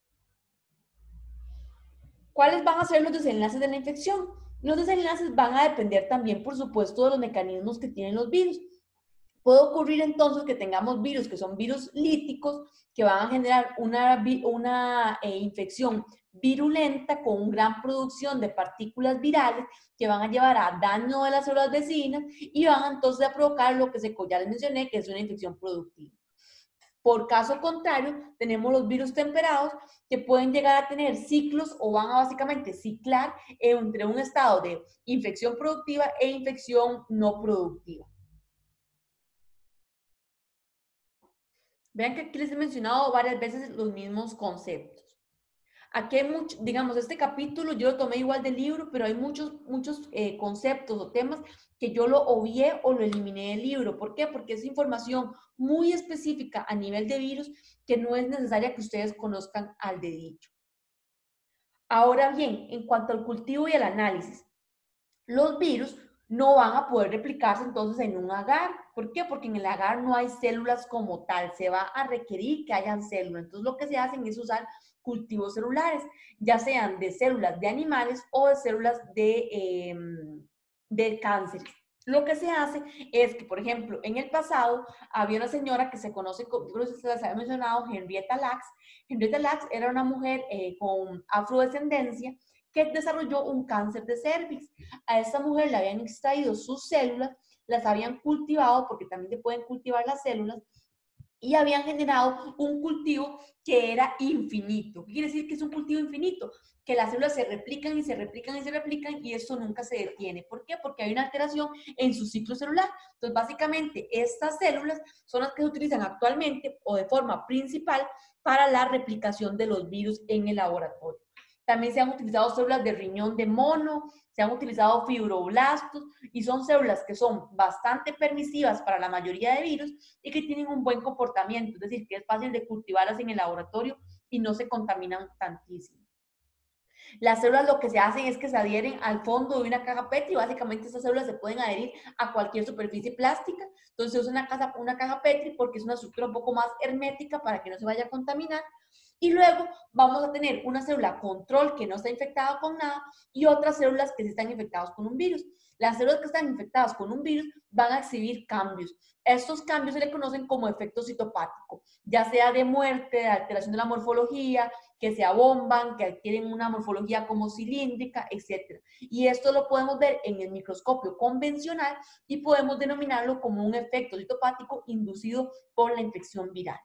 ¿Cuáles van a ser los desenlaces de la infección? Los desenlaces van a depender también, por supuesto, de los mecanismos que tienen los virus. Puede ocurrir entonces que tengamos virus que son virus líticos, que van a generar una, una eh, infección virulenta con gran producción de partículas virales que van a llevar a daño de las células vecinas y van entonces a provocar lo que se, ya les mencioné, que es una infección productiva. Por caso contrario, tenemos los virus temperados que pueden llegar a tener ciclos o van a básicamente ciclar entre un estado de infección productiva e infección no productiva. Vean que aquí les he mencionado varias veces los mismos conceptos. Aquí hay mucho, digamos, este capítulo yo lo tomé igual del libro, pero hay muchos, muchos eh, conceptos o temas que yo lo obvié o lo eliminé del libro. ¿Por qué? Porque es información muy específica a nivel de virus que no es necesaria que ustedes conozcan al dedillo. Ahora bien, en cuanto al cultivo y al análisis, los virus no van a poder replicarse entonces en un agar. ¿Por qué? Porque en el agar no hay células como tal, se va a requerir que hayan células. Entonces lo que se hacen es usar cultivos celulares, ya sean de células de animales o de células de, eh, de cáncer. Lo que se hace es que, por ejemplo, en el pasado había una señora que se conoce, como se les había mencionado, Henrietta Lacks. Henrietta Lacks era una mujer eh, con afrodescendencia que desarrolló un cáncer de cervix. A esta mujer le habían extraído sus células, las habían cultivado, porque también se pueden cultivar las células, y habían generado un cultivo que era infinito. ¿Qué quiere decir que es un cultivo infinito? Que las células se replican y se replican y se replican y esto nunca se detiene. ¿Por qué? Porque hay una alteración en su ciclo celular. Entonces, básicamente, estas células son las que se utilizan actualmente o de forma principal para la replicación de los virus en el laboratorio. También se han utilizado células de riñón de mono, se han utilizado fibroblastos y son células que son bastante permisivas para la mayoría de virus y que tienen un buen comportamiento, es decir, que es fácil de cultivarlas en el laboratorio y no se contaminan tantísimo. Las células lo que se hacen es que se adhieren al fondo de una caja Petri. Básicamente estas células se pueden adherir a cualquier superficie plástica. Entonces se usa una caja, una caja Petri porque es una estructura un poco más hermética para que no se vaya a contaminar. Y luego vamos a tener una célula control que no está infectada con nada y otras células que sí están infectadas con un virus. Las células que están infectadas con un virus van a exhibir cambios. Estos cambios se le conocen como efecto citopático, ya sea de muerte, de alteración de la morfología, que se abomban, que adquieren una morfología como cilíndrica, etcétera. Y esto lo podemos ver en el microscopio convencional y podemos denominarlo como un efecto citopático inducido por la infección viral.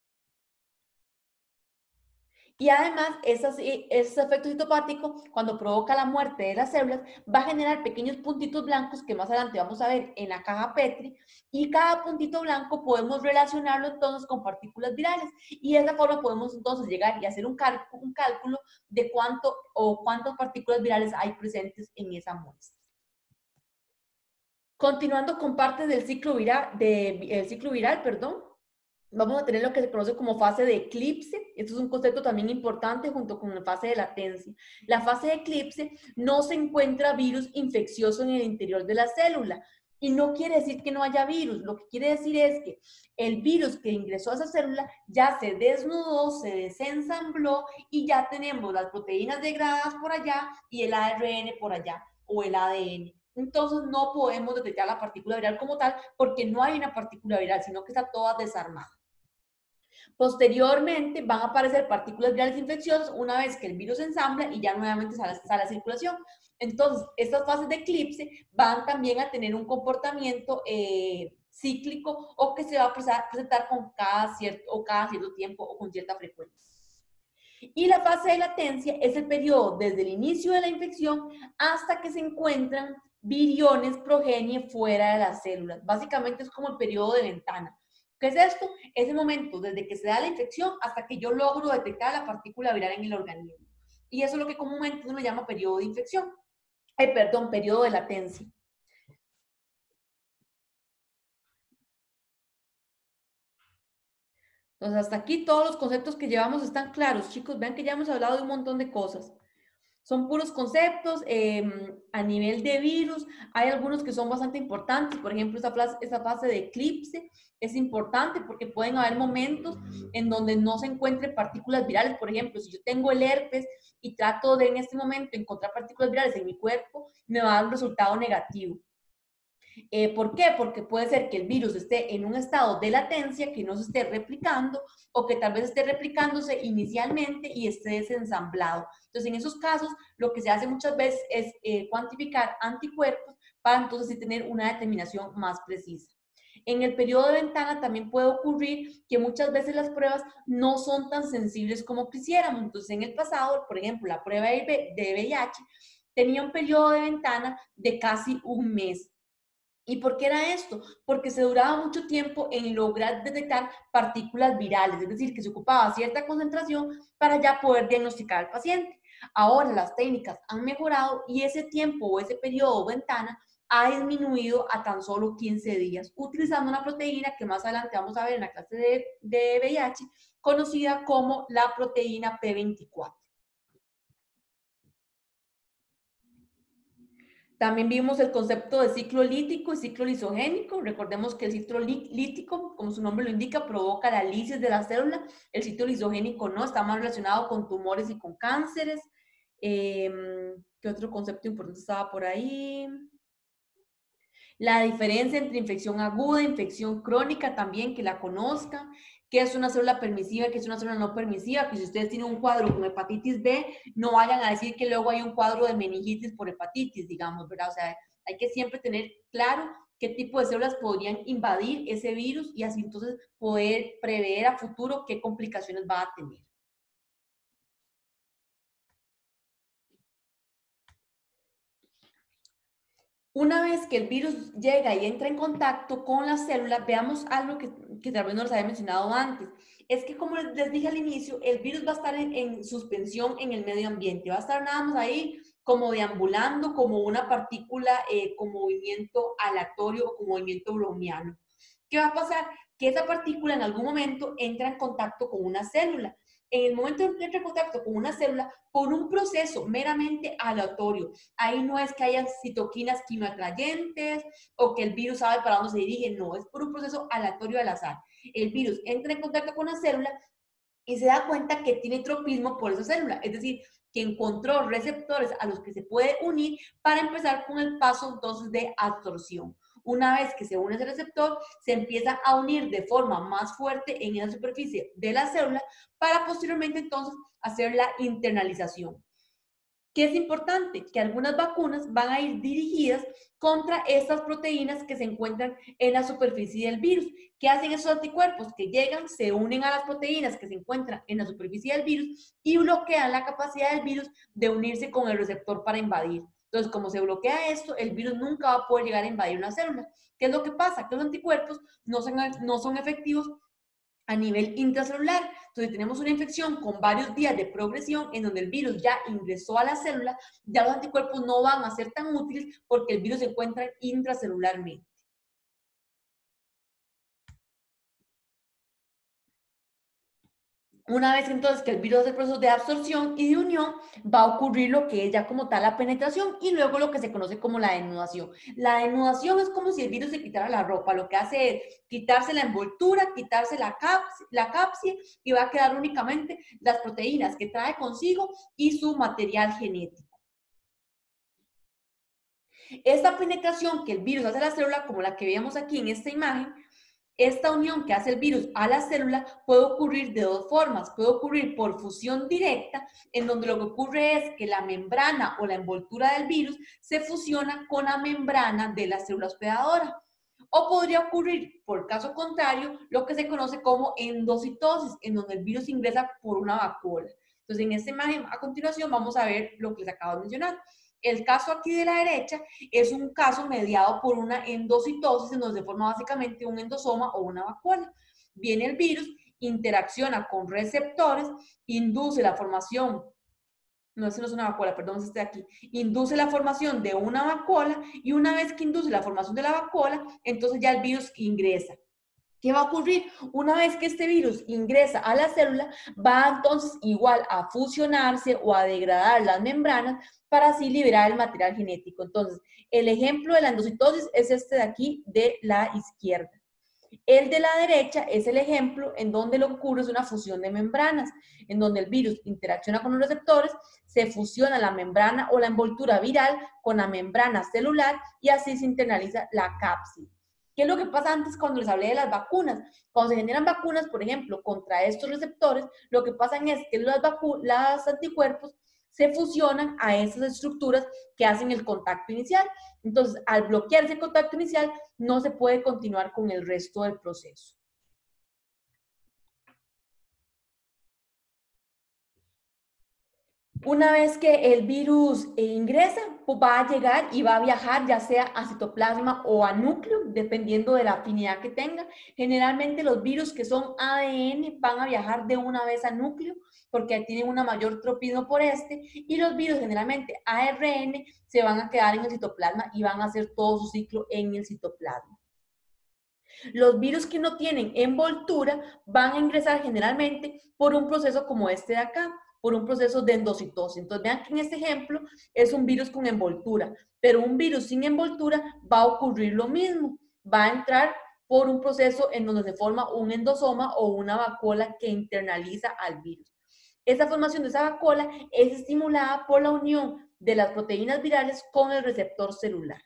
Y además, ese, ese efecto citopático, cuando provoca la muerte de las células, va a generar pequeños puntitos blancos que más adelante vamos a ver en la caja Petri, y cada puntito blanco podemos relacionarlo entonces con partículas virales, y de esa forma podemos entonces llegar y hacer un, cálculo, un cálculo de cuánto o cuántas partículas virales hay presentes en esa muestra. Continuando con parte del ciclo viral, de, el ciclo viral, perdón, vamos a tener lo que se conoce como fase de eclipse. Esto es un concepto también importante junto con la fase de latencia. La fase de eclipse no se encuentra virus infeccioso en el interior de la célula. Y no quiere decir que no haya virus, lo que quiere decir es que el virus que ingresó a esa célula ya se desnudó, se desensambló y ya tenemos las proteínas degradadas por allá y el A R N por allá o el A D N. Entonces no podemos detectar la partícula viral como tal porque no hay una partícula viral, sino que está toda desarmada. Posteriormente van a aparecer partículas virales infecciosas una vez que el virus se ensambla y ya nuevamente sale, sale a circulación. Entonces, estas fases de eclipse van también a tener un comportamiento eh, cíclico o que se va a presentar con cada cierto, o cada cierto tiempo o con cierta frecuencia. Y la fase de latencia es el periodo desde el inicio de la infección hasta que se encuentran viriones progenie fuera de las células. Básicamente es como el periodo de ventana. ¿Qué es esto? Es el momento desde que se da la infección hasta que yo logro detectar la partícula viral en el organismo. Y eso es lo que comúnmente uno llama periodo de infección. Eh, perdón, periodo de latencia. Entonces, hasta aquí todos los conceptos que llevamos están claros, chicos. Vean que ya hemos hablado de un montón de cosas. Son puros conceptos eh, a nivel de virus. Hay algunos que son bastante importantes. Por ejemplo, esa fase, esa fase de eclipse es importante porque pueden haber momentos en donde no se encuentren partículas virales. Por ejemplo, si yo tengo el herpes y trato de en este momento encontrar partículas virales en mi cuerpo, me va a dar un resultado negativo. Eh, ¿Por qué? Porque puede ser que el virus esté en un estado de latencia, que no se esté replicando, o que tal vez esté replicándose inicialmente y esté desensamblado. Entonces, en esos casos, lo que se hace muchas veces es eh, cuantificar anticuerpos para entonces sí tener una determinación más precisa. En el periodo de ventana también puede ocurrir que muchas veces las pruebas no son tan sensibles como quisiéramos. Entonces, en el pasado, por ejemplo, la prueba de V I H tenía un periodo de ventana de casi un mes. ¿Y por qué era esto? Porque se duraba mucho tiempo en lograr detectar partículas virales, es decir, que se ocupaba cierta concentración para ya poder diagnosticar al paciente. Ahora las técnicas han mejorado y ese tiempo o ese periodo o ventana ha disminuido a tan solo quince días, utilizando una proteína que más adelante vamos a ver en la clase de, de V I H, conocida como la proteína P veinticuatro. También vimos el concepto de ciclo lítico y ciclo lisogénico. Recordemos que el ciclo lítico, como su nombre lo indica, provoca la lisis de la célula. El ciclo lisogénico no, está más relacionado con tumores y con cánceres. Eh, ¿Qué otro concepto importante estaba por ahí? La diferencia entre infección aguda e infección crónica también, que la conozcan, qué es una célula permisiva, qué es una célula no permisiva, que si ustedes tienen un cuadro con hepatitis B, no vayan a decir que luego hay un cuadro de meningitis por hepatitis, digamos, ¿verdad? O sea, hay que siempre tener claro qué tipo de células podrían invadir ese virus y así entonces poder prever a futuro qué complicaciones va a tener. Una vez que el virus llega y entra en contacto con la célula, veamos algo que, que tal vez no les había mencionado antes. Es que, como les dije al inicio, el virus va a estar en, en suspensión en el medio ambiente. Va a estar nada más ahí como deambulando, como una partícula eh, con movimiento aleatorio o con movimiento browniano. ¿Qué va a pasar? Que esa partícula en algún momento entra en contacto con una célula. En el momento en que entra en contacto con una célula, por un proceso meramente aleatorio, ahí no es que haya citoquinas quimioatrayentes o que el virus sabe para dónde se dirige, no, es por un proceso aleatorio al azar. El virus entra en contacto con una célula y se da cuenta que tiene tropismo por esa célula, es decir, que encontró receptores a los que se puede unir para empezar con el paso entonces de absorción. Una vez que se une ese receptor, se empieza a unir de forma más fuerte en la superficie de la célula para posteriormente entonces hacer la internalización. ¿Qué es importante? Que algunas vacunas van a ir dirigidas contra estas proteínas que se encuentran en la superficie del virus. ¿Qué hacen esos anticuerpos? Que llegan, se unen a las proteínas que se encuentran en la superficie del virus y bloquean la capacidad del virus de unirse con el receptor para invadir. Entonces, como se bloquea esto, el virus nunca va a poder llegar a invadir una célula. ¿Qué es lo que pasa? Que los anticuerpos no son, no son efectivos a nivel intracelular. Entonces tenemos una infección con varios días de progresión en donde el virus ya ingresó a la célula, ya los anticuerpos no van a ser tan útiles porque el virus se encuentra intracelularmente. Una vez entonces que el virus hace el proceso de absorción y de unión, va a ocurrir lo que es ya como tal la penetración y luego lo que se conoce como la denudación. La denudación es como si el virus se quitara la ropa, lo que hace es quitarse la envoltura, quitarse la, caps la cápside y va a quedar únicamente las proteínas que trae consigo y su material genético. Esta penetración que el virus hace a la célula, como la que veíamos aquí en esta imagen, esta unión que hace el virus a la célula puede ocurrir de dos formas. Puede ocurrir por fusión directa, en donde lo que ocurre es que la membrana o la envoltura del virus se fusiona con la membrana de la célula hospedadora. O podría ocurrir, por caso contrario, lo que se conoce como endocitosis, en donde el virus ingresa por una vacuola. Entonces, en esta imagen, a continuación, vamos a ver lo que les acabo de mencionar. El caso aquí de la derecha es un caso mediado por una endocitosis, en donde se forma básicamente un endosoma o una vacuola. Viene el virus, interacciona con receptores, induce la formación, no, ese no es una vacuola, perdón, este de aquí, induce la formación de una vacuola y una vez que induce la formación de la vacuola, entonces ya el virus ingresa. ¿Qué va a ocurrir? Una vez que este virus ingresa a la célula, va entonces igual a fusionarse o a degradar las membranas para así liberar el material genético. Entonces, el ejemplo de la endocitosis es este de aquí de la izquierda. El de la derecha es el ejemplo en donde lo que ocurre es una fusión de membranas, en donde el virus interacciona con los receptores, se fusiona la membrana o la envoltura viral con la membrana celular y así se internaliza la cápside. ¿Qué es lo que pasa antes cuando les hablé de las vacunas? Cuando se generan vacunas, por ejemplo, contra estos receptores, lo que pasa es que los, los anticuerpos se fusionan a esas estructuras que hacen el contacto inicial. Entonces, al bloquearse el contacto inicial, no se puede continuar con el resto del proceso. Una vez que el virus eh, ingresa, pues va a llegar y va a viajar ya sea a citoplasma o a núcleo, dependiendo de la afinidad que tenga. Generalmente los virus que son A D N van a viajar de una vez a núcleo porque tienen una mayor tropismo por este, y los virus generalmente A R N se van a quedar en el citoplasma y van a hacer todo su ciclo en el citoplasma. Los virus que no tienen envoltura van a ingresar generalmente por un proceso como este de acá, por un proceso de endocitosis. Entonces vean que en este ejemplo es un virus con envoltura, pero un virus sin envoltura va a ocurrir lo mismo. Va a entrar por un proceso en donde se forma un endosoma o una vacuola que internaliza al virus. Esa formación de esa vacuola es estimulada por la unión de las proteínas virales con el receptor celular.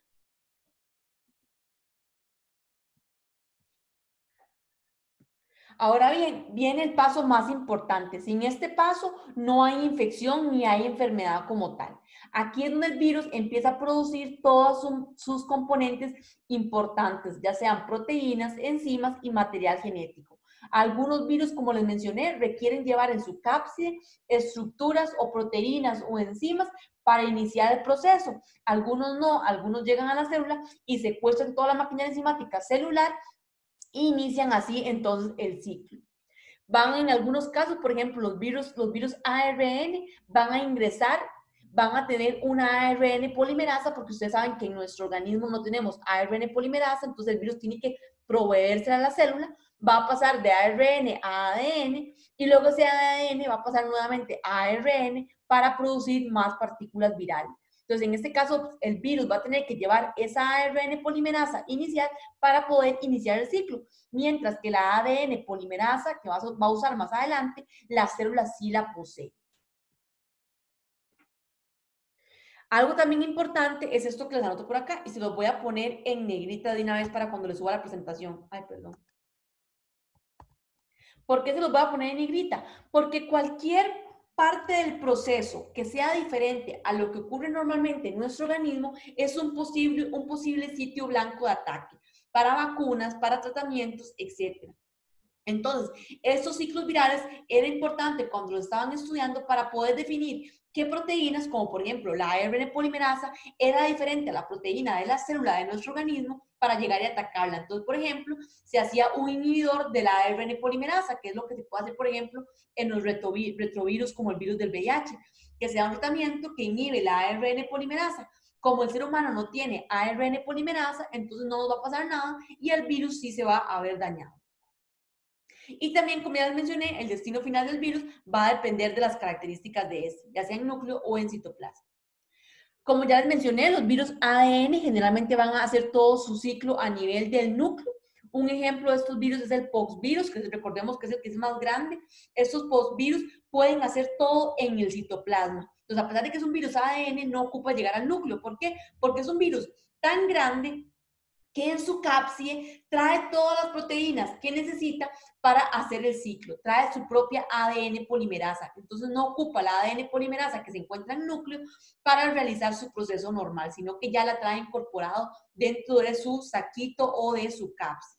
Ahora bien, viene el paso más importante. Sin este paso no hay infección ni hay enfermedad como tal. Aquí es donde el virus empieza a producir todos su, sus componentes importantes, ya sean proteínas, enzimas y material genético. Algunos virus, como les mencioné, requieren llevar en su cápside estructuras o proteínas o enzimas para iniciar el proceso. Algunos no, algunos llegan a la célula y secuestran toda la maquinaria enzimática celular, inician así entonces el ciclo. Van en algunos casos, por ejemplo, los virus, los virus A R N van a ingresar, van a tener una A R N polimerasa, porque ustedes saben que en nuestro organismo no tenemos A R N polimerasa, entonces el virus tiene que proveerse a la célula, va a pasar de A R N a A D N, y luego ese A D N va a pasar nuevamente a A R N para producir más partículas virales. Entonces, en este caso, el virus va a tener que llevar esa A R N polimerasa inicial para poder iniciar el ciclo, mientras que la A D N polimerasa, que va a usar más adelante, la célula sí la posee. Algo también importante es esto que les anoto por acá, y se los voy a poner en negrita de una vez para cuando les suba la presentación. Ay, perdón. ¿Por qué se los voy a poner en negrita? Porque cualquier parte del proceso que sea diferente a lo que ocurre normalmente en nuestro organismo es un posible, un posible sitio blanco de ataque para vacunas, para tratamientos, etcétera. Entonces, estos ciclos virales era importante cuando lo estaban estudiando para poder definir qué proteínas, como por ejemplo la A R N polimerasa, era diferente a la proteína de la célula de nuestro organismo para llegar y atacarla. Entonces, por ejemplo, se hacía un inhibidor de la A R N polimerasa, que es lo que se puede hacer, por ejemplo, en los retrovirus como el virus del V I H, que sea un tratamiento que inhibe la A R N polimerasa. Como el ser humano no tiene A R N polimerasa, entonces no nos va a pasar nada y el virus sí se va a ver dañado. Y también, como ya les mencioné, el destino final del virus va a depender de las características de este, ya sea en núcleo o en citoplasma. Como ya les mencioné, los virus A D N generalmente van a hacer todo su ciclo a nivel del núcleo. Un ejemplo de estos virus es el poxvirus, que recordemos que es el que es más grande. Estos poxvirus pueden hacer todo en el citoplasma. Entonces, a pesar de que es un virus A D N, no ocupa llegar al núcleo. ¿Por qué? Porque es un virus tan grande que en su cápside trae todas las proteínas que necesita para hacer el ciclo. Trae su propia A D N polimerasa. Entonces no ocupa la A D N polimerasa que se encuentra en el núcleo para realizar su proceso normal, sino que ya la trae incorporado dentro de su saquito o de su cápside.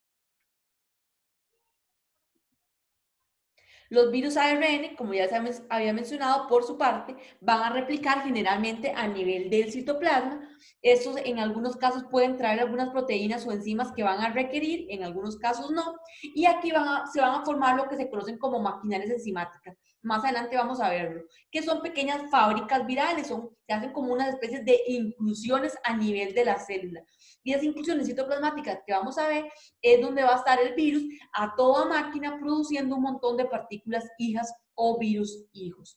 Los virus A R N, como ya se había mencionado, por su parte, van a replicar generalmente a nivel del citoplasma. Estos en algunos casos pueden traer algunas proteínas o enzimas que van a requerir, en algunos casos no. Y aquí van a, se van a formar lo que se conocen como maquinarias enzimáticas. Más adelante vamos a verlo, que son pequeñas fábricas virales, son, se hacen como unas especies de inclusiones a nivel de la célula. Y esas inclusiones citoplasmáticas que vamos a ver es donde va a estar el virus a toda máquina produciendo un montón de partículas hijas o virus hijos.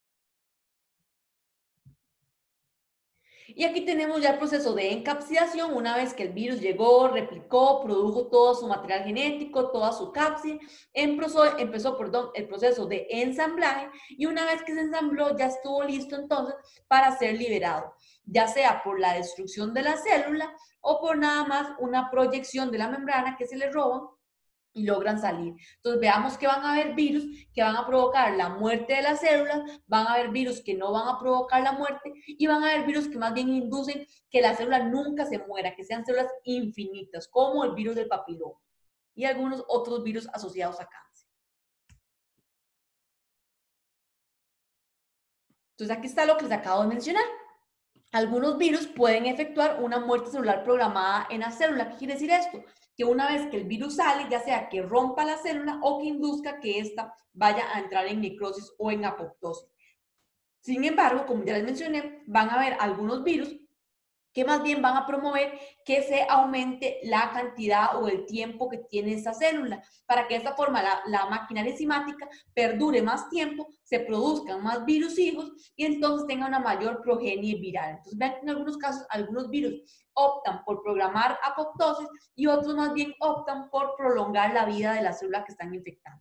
Y aquí tenemos ya el proceso de encapsidación. Una vez que el virus llegó, replicó, produjo todo su material genético, toda su cápside, empezó, empezó perdón, el proceso de ensamblaje, y una vez que se ensambló ya estuvo listo entonces para ser liberado, ya sea por la destrucción de la célula o por nada más una proyección de la membrana que se le roba y logran salir. Entonces veamos que van a haber virus que van a provocar la muerte de las células, van a haber virus que no van a provocar la muerte y van a haber virus que más bien inducen que la célula nunca se muera, que sean células infinitas, como el virus del papiloma y algunos otros virus asociados a cáncer. Entonces aquí está lo que les acabo de mencionar. Algunos virus pueden efectuar una muerte celular programada en la célula. ¿Qué quiere decir esto? Que una vez que el virus sale, ya sea que rompa la célula o que induzca que ésta vaya a entrar en necrosis o en apoptosis. Sin embargo, como ya les mencioné, van a haber algunos virus que más bien van a promover que se aumente la cantidad o el tiempo que tiene esa célula, para que de esta forma la, la maquinaria enzimática perdure más tiempo, se produzcan más virus hijos y entonces tenga una mayor progenie viral. Entonces vean que en algunos casos algunos virus optan por programar apoptosis y otros más bien optan por prolongar la vida de la célula que están infectando.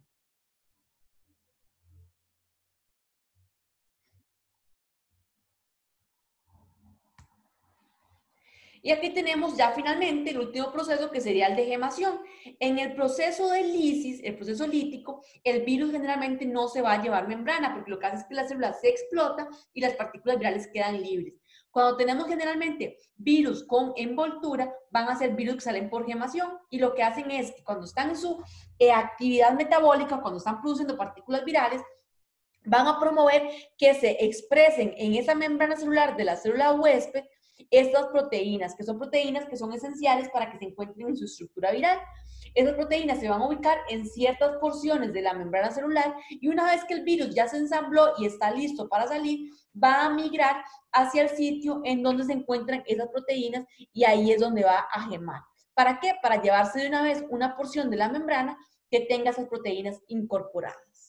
Y aquí tenemos ya finalmente el último proceso que sería el de gemación. En el proceso de lisis, el proceso lítico, el virus generalmente no se va a llevar membrana porque lo que hace es que la célula se explota y las partículas virales quedan libres. Cuando tenemos generalmente virus con envoltura, van a ser virus que salen por gemación y lo que hacen es que cuando están en su eh, actividad metabólica, cuando están produciendo partículas virales, van a promover que se expresen en esa membrana celular de la célula huésped estas proteínas, que son proteínas que son esenciales para que se encuentren en su estructura viral. Esas proteínas se van a ubicar en ciertas porciones de la membrana celular y una vez que el virus ya se ensambló y está listo para salir, va a migrar hacia el sitio en donde se encuentran esas proteínas y ahí es donde va a gemar. ¿Para qué? Para llevarse de una vez una porción de la membrana que tenga esas proteínas incorporadas.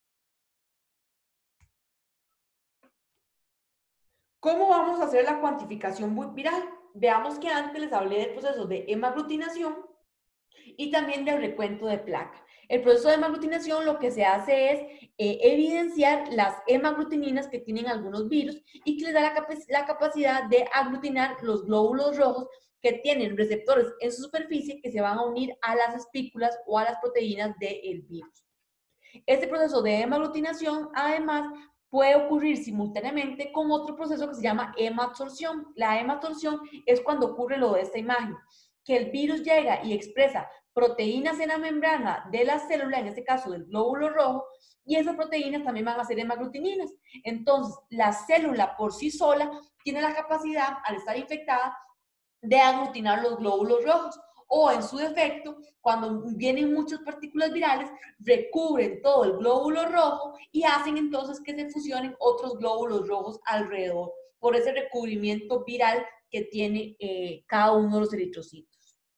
¿Cómo vamos a hacer la cuantificación viral? Veamos que antes les hablé del proceso de hemaglutinación y también del recuento de placa. El proceso de hemaglutinación lo que se hace es eh, evidenciar las hemaglutininas que tienen algunos virus y que les da la, cap la capacidad de aglutinar los glóbulos rojos que tienen receptores en su superficie que se van a unir a las espículas o a las proteínas del virus. Este proceso de hemaglutinación, además, puede ocurrir simultáneamente con otro proceso que se llama hemaabsorción. La hemaabsorción es cuando ocurre lo de esta imagen, que el virus llega y expresa proteínas en la membrana de la célula, en este caso del glóbulo rojo, y esas proteínas también van a ser hemaglutininas. Entonces, la célula por sí sola tiene la capacidad, al estar infectada, de aglutinar los glóbulos rojos. O en su defecto, cuando vienen muchas partículas virales, recubren todo el glóbulo rojo y hacen entonces que se fusionen otros glóbulos rojos alrededor, por ese recubrimiento viral que tiene eh, cada uno de los eritrocitos.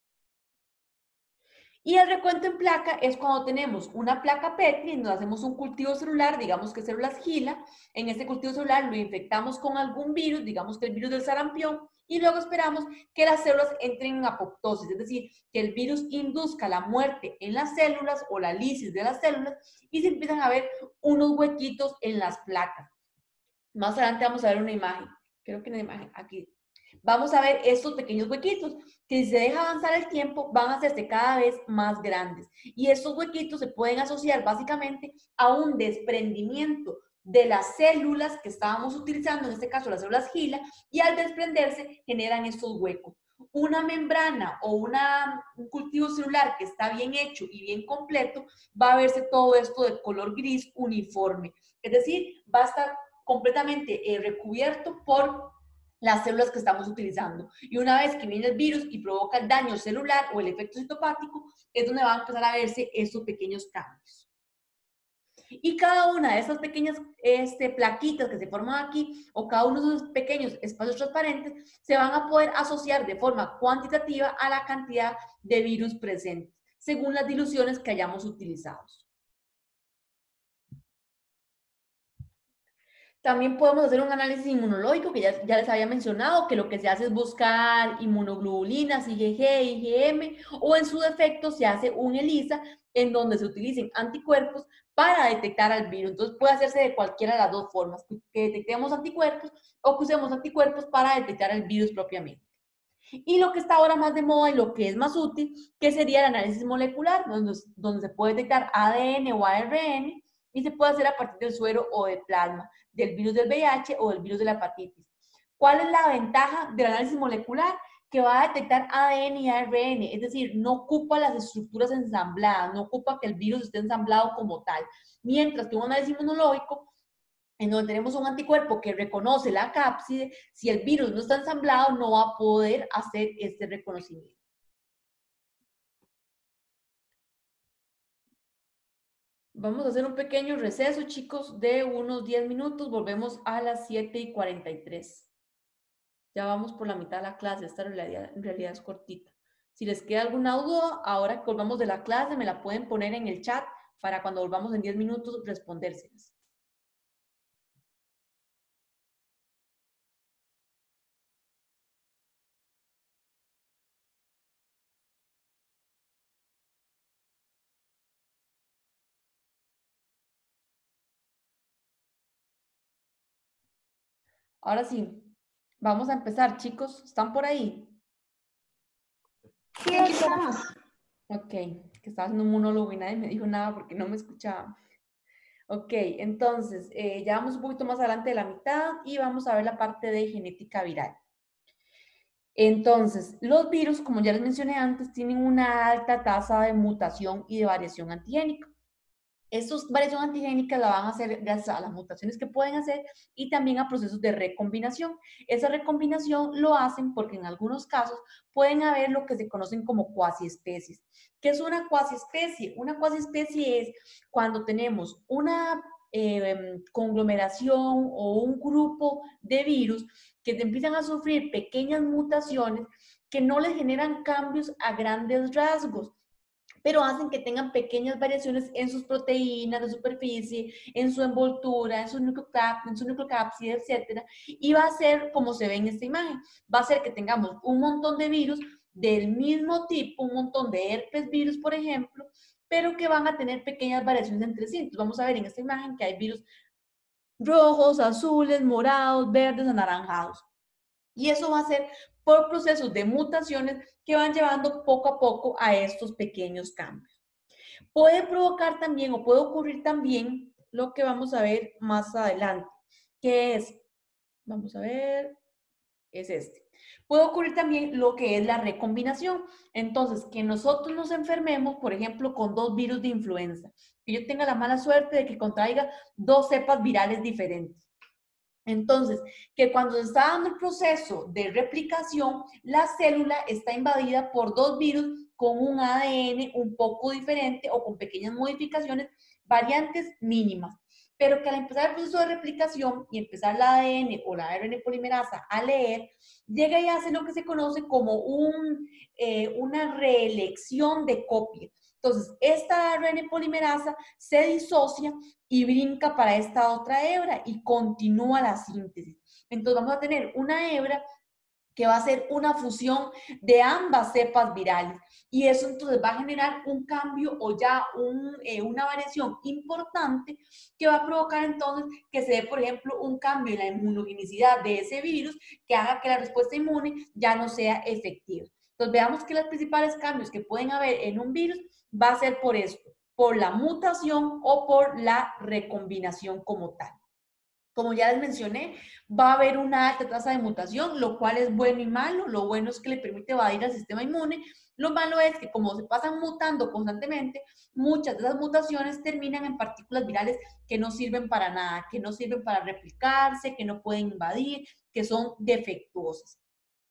Y el recuento en placa es cuando tenemos una placa Petri, en donde hacemos un cultivo celular, digamos que células GILA. En este cultivo celular lo infectamos con algún virus, digamos que el virus del sarampión, y luego esperamos que las células entren en apoptosis, es decir, que el virus induzca la muerte en las células o la lisis de las células y se empiezan a ver unos huequitos en las placas. Más adelante vamos a ver una imagen, creo que una imagen aquí. Vamos a ver estos pequeños huequitos que si se deja avanzar el tiempo van a hacerse cada vez más grandes. Y estos huequitos se pueden asociar básicamente a un desprendimiento de las células que estábamos utilizando, en este caso las células GILA, y al desprenderse generan estos huecos. Una membrana o una, un cultivo celular que está bien hecho y bien completo, va a verse todo esto de color gris uniforme. Es decir, va a estar completamente eh, recubierto por las células que estamos utilizando. Y una vez que viene el virus y provoca el daño celular o el efecto citopático, es donde van a empezar a verse estos pequeños cambios. Y cada una de esas pequeñas este, plaquitas que se forman aquí, o cada uno de esos pequeños espacios transparentes, se van a poder asociar de forma cuantitativa a la cantidad de virus presentes, según las diluciones que hayamos utilizado. También podemos hacer un análisis inmunológico, que ya, ya les había mencionado, que lo que se hace es buscar inmunoglobulinas, IgG, IgM, o en su defecto se hace un ELISA, en donde se utilicen anticuerpos para detectar al virus. Entonces puede hacerse de cualquiera de las dos formas, que detectemos anticuerpos o que usemos anticuerpos para detectar el virus propiamente. Y lo que está ahora más de moda y lo que es más útil, que sería el análisis molecular, donde, donde se puede detectar A D N o A R N, y se puede hacer a partir del suero o de plasma, del virus del V I H o del virus de la hepatitis. ¿Cuál es la ventaja del análisis molecular? Que va a detectar A D N y A R N, es decir, no ocupa las estructuras ensambladas, no ocupa que el virus esté ensamblado como tal. Mientras que un análisis inmunológico en donde tenemos un anticuerpo que reconoce la cápside, si el virus no está ensamblado, no va a poder hacer este reconocimiento. Vamos a hacer un pequeño receso, chicos, de unos diez minutos. Volvemos a las siete y cuarenta y tres. Ya vamos por la mitad de la clase. Esta en realidad, en realidad es cortita. Si les queda alguna duda, ahora que volvamos de la clase, me la pueden poner en el chat para cuando volvamos en diez minutos respondérselas. Ahora sí, vamos a empezar, chicos. ¿Están por ahí? Sí, estamos. Ok, que estaba haciendo un monólogo y nadie me dijo nada porque no me escuchaba. Ok, entonces, eh, ya vamos un poquito más adelante de la mitad y vamos a ver la parte de genética viral. Entonces, los virus, como ya les mencioné antes, tienen una alta tasa de mutación y de variación antigénica. Estas variación antigénica la van a hacer gracias a las mutaciones que pueden hacer y también a procesos de recombinación. Esa recombinación lo hacen porque en algunos casos pueden haber lo que se conocen como cuasiespecies. ¿Qué es una cuasiespecie? Una cuasiespecie es cuando tenemos una eh, conglomeración o un grupo de virus que te empiezan a sufrir pequeñas mutaciones que no les generan cambios a grandes rasgos, pero hacen que tengan pequeñas variaciones en sus proteínas de superficie, en su envoltura, en su, nucleocáp en su nucleocápside, etcétera, y va a ser como se ve en esta imagen, va a ser que tengamos un montón de virus del mismo tipo, un montón de herpes virus, por ejemplo, pero que van a tener pequeñas variaciones entre sí. Entonces vamos a ver en esta imagen que hay virus rojos, azules, morados, verdes, anaranjados. Y eso va a ser por procesos de mutaciones que van llevando poco a poco a estos pequeños cambios. Puede provocar también o puede ocurrir también lo que vamos a ver más adelante, que es, vamos a ver, es este. Puede ocurrir también lo que es la recombinación. Entonces, que nosotros nos enfermemos, por ejemplo, con dos virus de influenza. Que yo tenga la mala suerte de que contraiga dos cepas virales diferentes. Entonces, que cuando se está dando el proceso de replicación, la célula está invadida por dos virus con un A D N un poco diferente o con pequeñas modificaciones, variantes mínimas. Pero que al empezar el proceso de replicación y empezar la A D N o la R N A polimerasa a leer, llega y hace lo que se conoce como un, eh, una reelección de copia. Entonces, esta R N A polimerasa se disocia y brinca para esta otra hebra y continúa la síntesis. Entonces vamos a tener una hebra que va a ser una fusión de ambas cepas virales. Y eso entonces va a generar un cambio o ya un, eh, una variación importante que va a provocar entonces que se dé, por ejemplo, un cambio en la inmunogenicidad de ese virus que haga que la respuesta inmune ya no sea efectiva. Entonces veamos que los principales cambios que pueden haber en un virus va a ser por esto, por la mutación o por la recombinación como tal. Como ya les mencioné, va a haber una alta tasa de mutación, lo cual es bueno y malo. Lo bueno es que le permite evadir al sistema inmune. Lo malo es que como se pasan mutando constantemente, muchas de esas mutaciones terminan en partículas virales que no sirven para nada, que no sirven para replicarse, que no pueden invadir, que son defectuosas.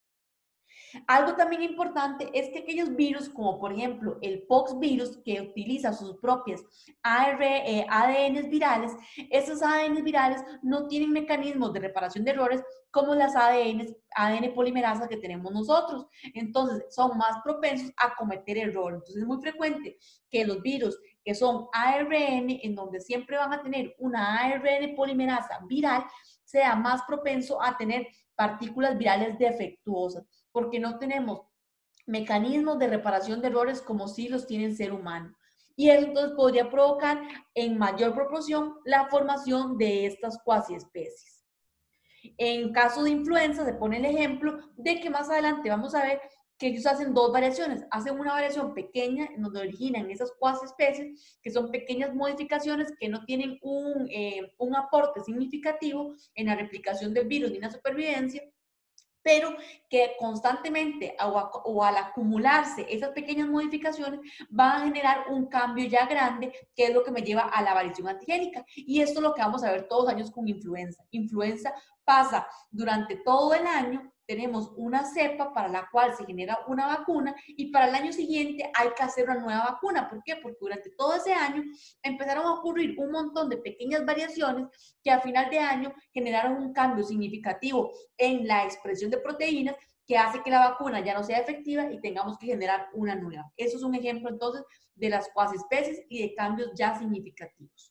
Algo también importante es que aquellos virus, como por ejemplo el pox virus, que utiliza sus propias A R, eh, A D Ns virales, esos A D Ns virales no tienen mecanismos de reparación de errores como las A D Ns, A D N polimerasas que tenemos nosotros. Entonces, son más propensos a cometer errores. Entonces, es muy frecuente que los virus que son A R N, en donde siempre van a tener una A R N polimerasa viral, sea más propenso a tener partículas virales defectuosas, porque no tenemos mecanismos de reparación de errores como si los tiene el ser humano. Y eso entonces podría provocar en mayor proporción la formación de estas cuasiespecies. En caso de influenza se pone el ejemplo de que más adelante vamos a ver que ellos hacen dos variaciones. Hacen una variación pequeña en donde originan esas cuasiespecies, que son pequeñas modificaciones que no tienen un, eh, un aporte significativo en la replicación del virus ni en la supervivencia, pero que constantemente o, a, o al acumularse esas pequeñas modificaciones van a generar un cambio ya grande, que es lo que me lleva a la variación antigénica. Y esto es lo que vamos a ver todos los años con influenza. Influenza pasa durante todo el año, tenemos una cepa para la cual se genera una vacuna y para el año siguiente hay que hacer una nueva vacuna. ¿Por qué? Porque durante todo ese año empezaron a ocurrir un montón de pequeñas variaciones que a final de año generaron un cambio significativo en la expresión de proteínas que hace que la vacuna ya no sea efectiva y tengamos que generar una nueva. Eso es un ejemplo entonces de las cuasi especies y de cambios ya significativos.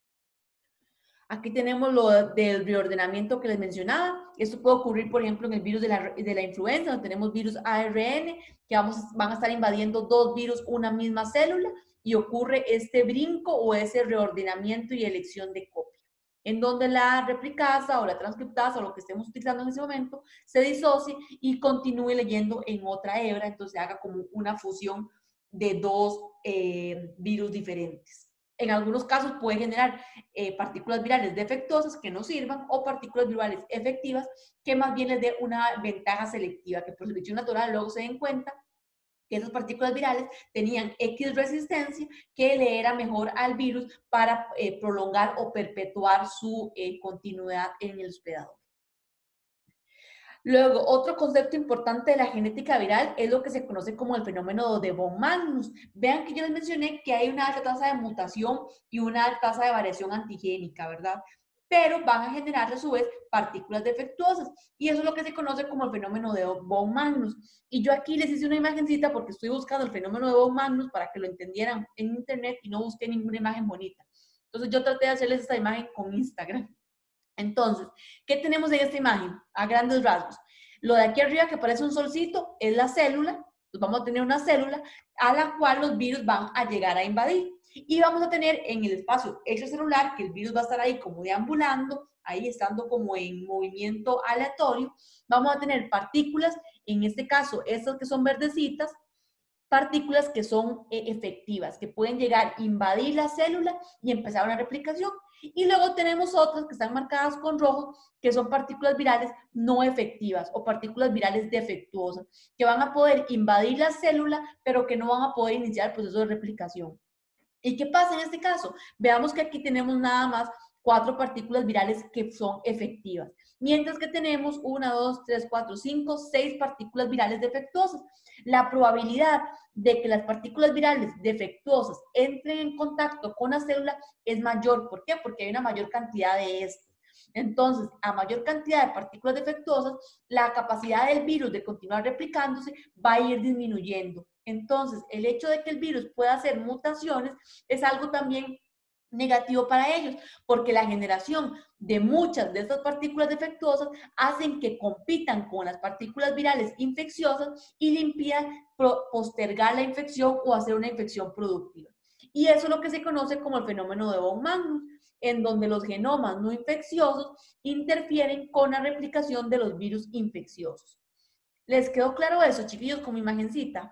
Aquí tenemos lo del reordenamiento que les mencionaba. Esto puede ocurrir, por ejemplo, en el virus de la, de la influenza, donde tenemos virus A R N, que vamos, van a estar invadiendo dos virus una misma célula, y ocurre este brinco o ese reordenamiento y elección de copia, en donde la replicasa o la transcriptasa o lo que estemos utilizando en ese momento se disocie y continúe leyendo en otra hebra, entonces haga como una fusión de dos eh, virus diferentes. En algunos casos puede generar eh, partículas virales defectuosas que no sirvan o partículas virales efectivas que más bien les dé una ventaja selectiva, que por selección natural luego se den cuenta que esas partículas virales tenían X resistencia que le era mejor al virus para eh, prolongar o perpetuar su eh, continuidad en el hospedador. Luego, otro concepto importante de la genética viral es lo que se conoce como el fenómeno de von Magnus. Vean que yo les mencioné que hay una alta tasa de mutación y una alta tasa de variación antigénica, ¿verdad? Pero van a generar a su vez partículas defectuosas. Y eso es lo que se conoce como el fenómeno de von Magnus. Y yo aquí les hice una imagencita porque estoy buscando el fenómeno de von Magnus para que lo entendieran en internet y no busqué ninguna imagen bonita. Entonces yo traté de hacerles esta imagen con Instagram. Entonces, ¿qué tenemos en esta imagen? A grandes rasgos. Lo de aquí arriba que parece un solcito es la célula. Entonces vamos a tener una célula a la cual los virus van a llegar a invadir. Y vamos a tener en el espacio extracelular, que el virus va a estar ahí como deambulando, ahí estando como en movimiento aleatorio. Vamos a tener partículas, en este caso estas que son verdecitas, partículas que son eh, efectivas, que pueden llegar a invadir la célula y empezar una replicación. Y luego tenemos otras que están marcadas con rojo, que son partículas virales no efectivas o partículas virales defectuosas, que van a poder invadir la célula, pero que no van a poder iniciar el proceso de replicación. ¿Y qué pasa en este caso? Veamos que aquí tenemos nada más cuatro partículas virales que son efectivas, mientras que tenemos una, dos, tres, cuatro, cinco, seis partículas virales defectuosas. La probabilidad de que las partículas virales defectuosas entren en contacto con la célula es mayor. ¿Por qué? Porque hay una mayor cantidad de estas. Entonces, a mayor cantidad de partículas defectuosas, la capacidad del virus de continuar replicándose va a ir disminuyendo. Entonces, el hecho de que el virus pueda hacer mutaciones es algo también negativo para ellos, porque la generación de muchas de estas partículas defectuosas hacen que compitan con las partículas virales infecciosas y le impidan postergar la infección o hacer una infección productiva. Y eso es lo que se conoce como el fenómeno de von Magnus, en donde los genomas no infecciosos interfieren con la replicación de los virus infecciosos. ¿Les quedó claro eso, chiquillos, con mi imagencita?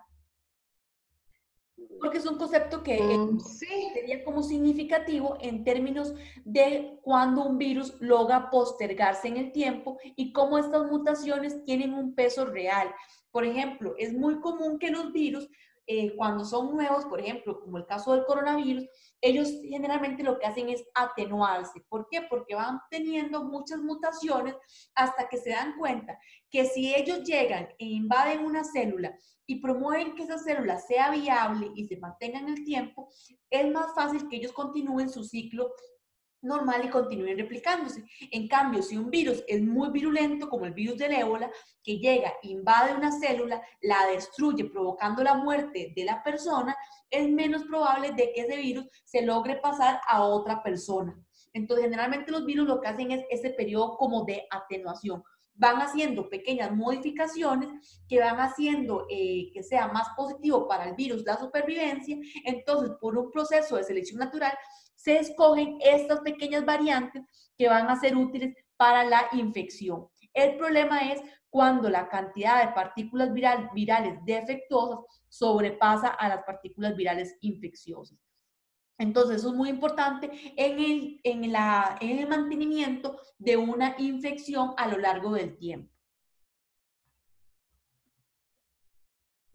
Porque es un concepto que Um, sí. sería como significativo en términos de cuando un virus logra postergarse en el tiempo y cómo estas mutaciones tienen un peso real. Por ejemplo, es muy común que los virus, eh, cuando son nuevos, por ejemplo, como el caso del coronavirus, ellos generalmente lo que hacen es atenuarse. ¿Por qué? Porque van teniendo muchas mutaciones hasta que se dan cuenta que si ellos llegan e invaden una célula y promueven que esa célula sea viable y se mantenga en el tiempo, es más fácil que ellos continúen su ciclo normal y continúen replicándose. En cambio, si un virus es muy virulento, como el virus del ébola, que llega, invade una célula, la destruye, provocando la muerte de la persona, es menos probable de que ese virus se logre pasar a otra persona. Entonces, generalmente los virus lo que hacen es ese periodo como de atenuación. Van haciendo pequeñas modificaciones que van haciendo eh, que sea más positivo para el virus la supervivencia. Entonces, por un proceso de selección natural, se escogen estas pequeñas variantes que van a ser útiles para la infección. El problema es cuando la cantidad de partículas viral, virales defectuosas sobrepasa a las partículas virales infecciosas. Entonces, eso es muy importante en el, en, la, en el mantenimiento de una infección a lo largo del tiempo.